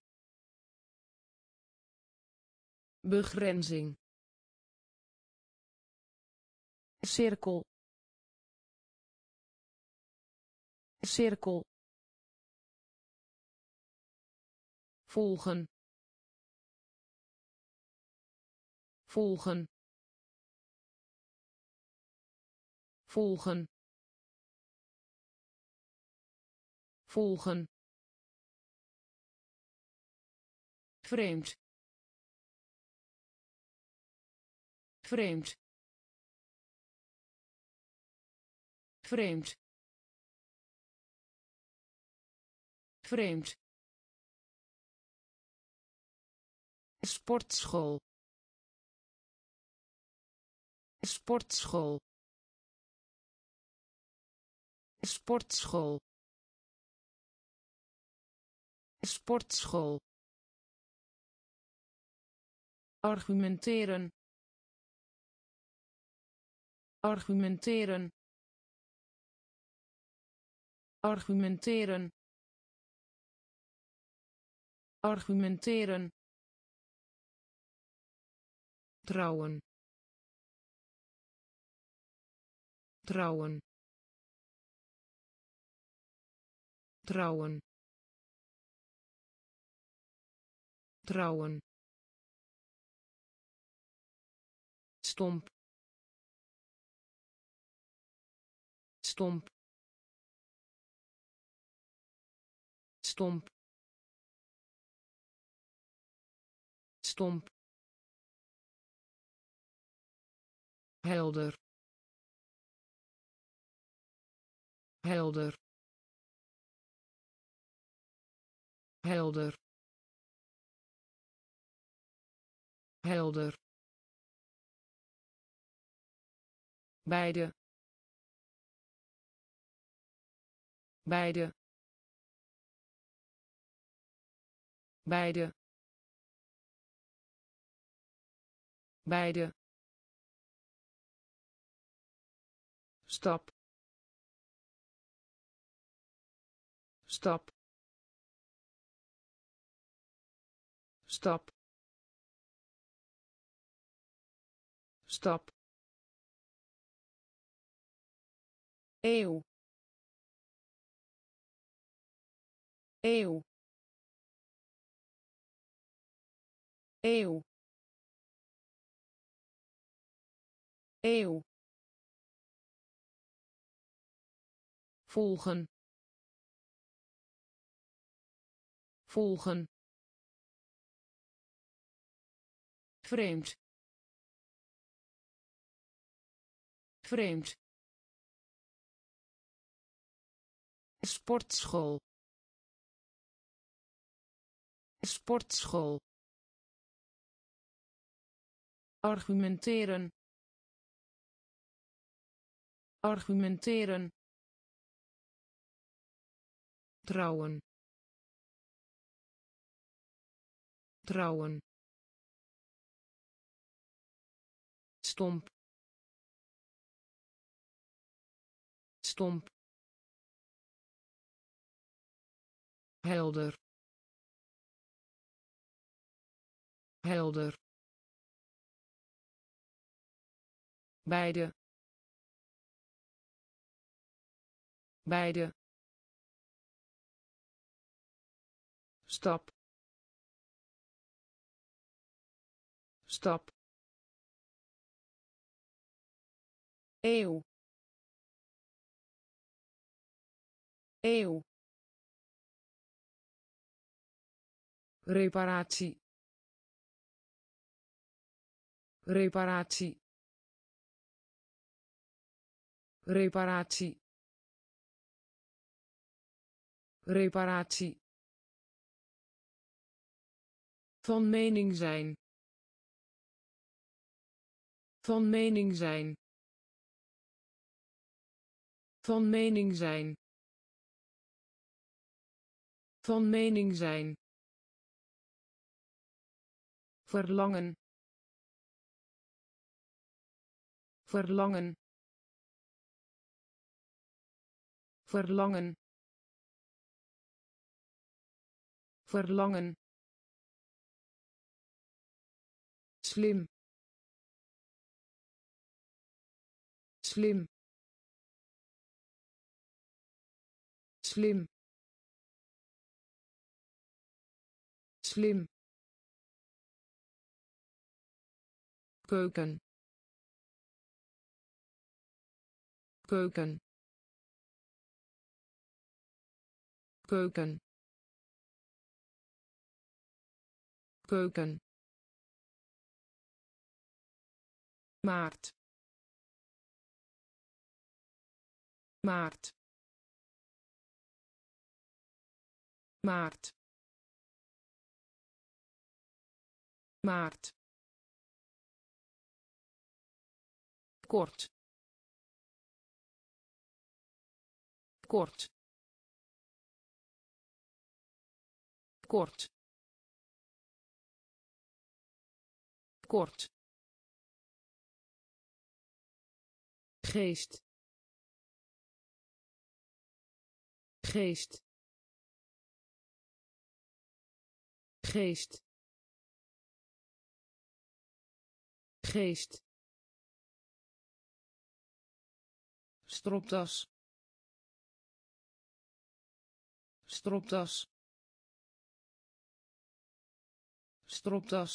Begrenzing. Cirkel. Cirkel. Volgen. Volgen. Volgen. Volgen. Vreemd. Vreemd. Vreemd. Vreemd. Sportschool. Sportschool. Sportschool. Sportschool. Argumenteren. Argumenteren. Argumenteren. argumenteren, trouwen, trouwen, trouwen, trouwen, stomp, stomp, stomp, stomp, helder, helder, helder, helder, beide, beide, beide, beide, stap, stap, stap, stap, eeuw, eeuw, eeuw, eeuw, volgen, volgen, vreemd, vreemd, sportschool, sportschool, argumenteren, argumenteren, trouwen, trouwen, stomp, stomp, helder, helder, beide, beide, stap, stap, eeuw, eeuw, reparatie, reparatie, reparatie, reparatie, van mening zijn, van mening zijn, van mening zijn, van mening zijn, verlangen, verlangen, verlangen, verlangen, slim, slim, slim, slim, keuken, keuken, keuken, keuken, maart, maart, maart, maart, kort, kort, kort, kort, geest, geest,
geest geest stropdas stropdas stropdas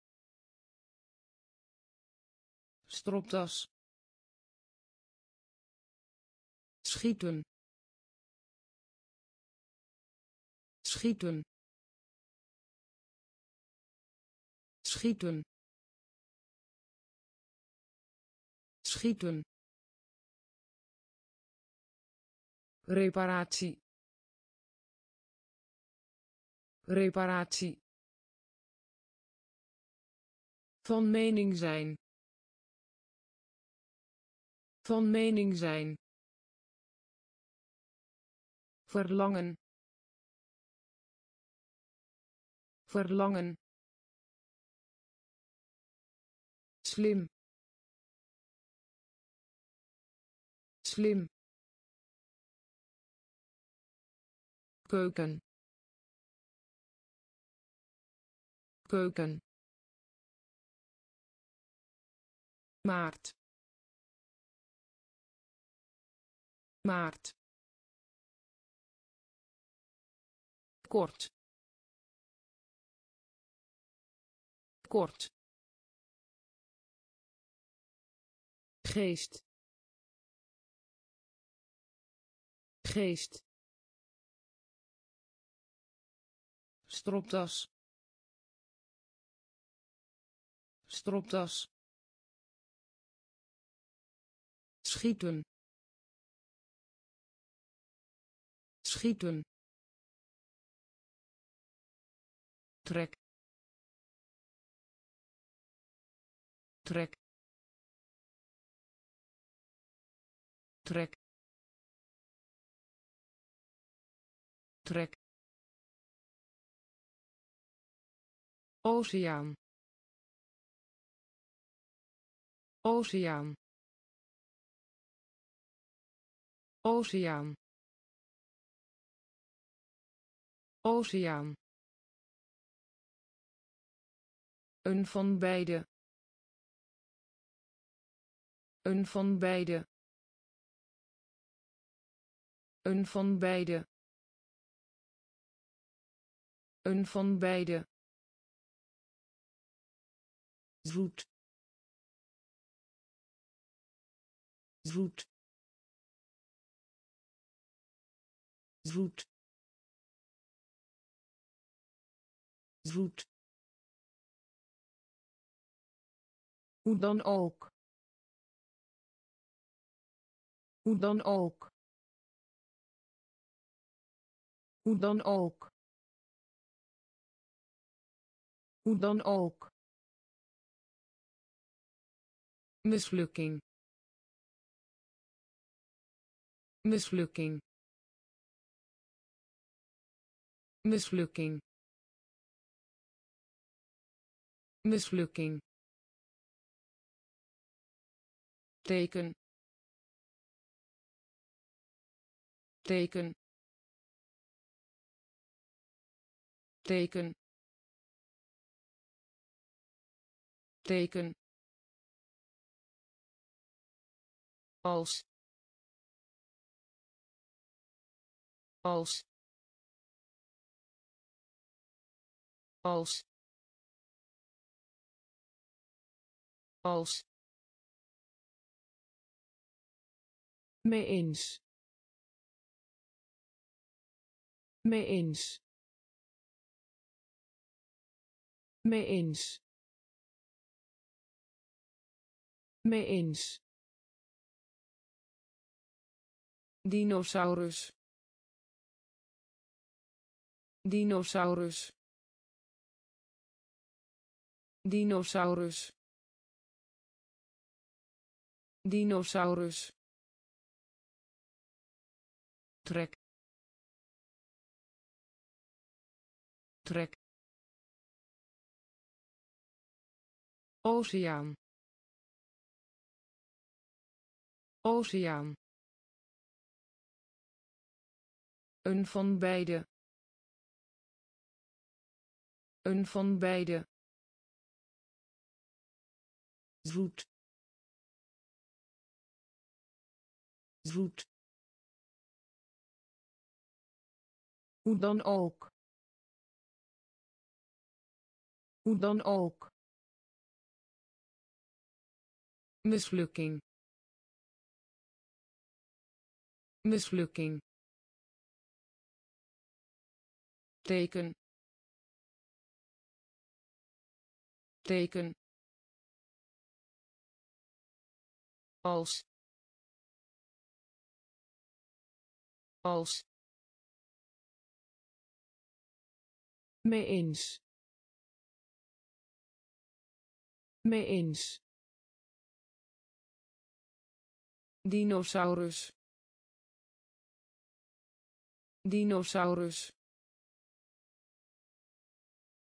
stropdas schieten schieten schieten schieten reparatie reparatie van mening zijn van mening zijn verlangen verlangen slim slim keuken keuken maart maart kort kort geest geest stropdas stropdas schieten schieten trek trek trek trek oceaan oceaan oceaan oceaan een van beide een van beide een van beide een van beide zoet zoet zoet zoet hoe dan ook hoe dan ook hoe dan ook hoe dan ook mislukking mislukking mislukking mislukking teken teken teken teken als als als als mee eens mee eens mee eens mee eens dinosaurus dinosaurus dinosaurus dinosaurus trek trek oceaan oceaan een van beide Een van beide. Zoet. Zoet. Hoe dan ook. Hoe dan ook. Mislukking. Mislukking. Teken. Teken. Als. Als. Mee eens. Mee eens. Dinosaurus. Dinosaurus.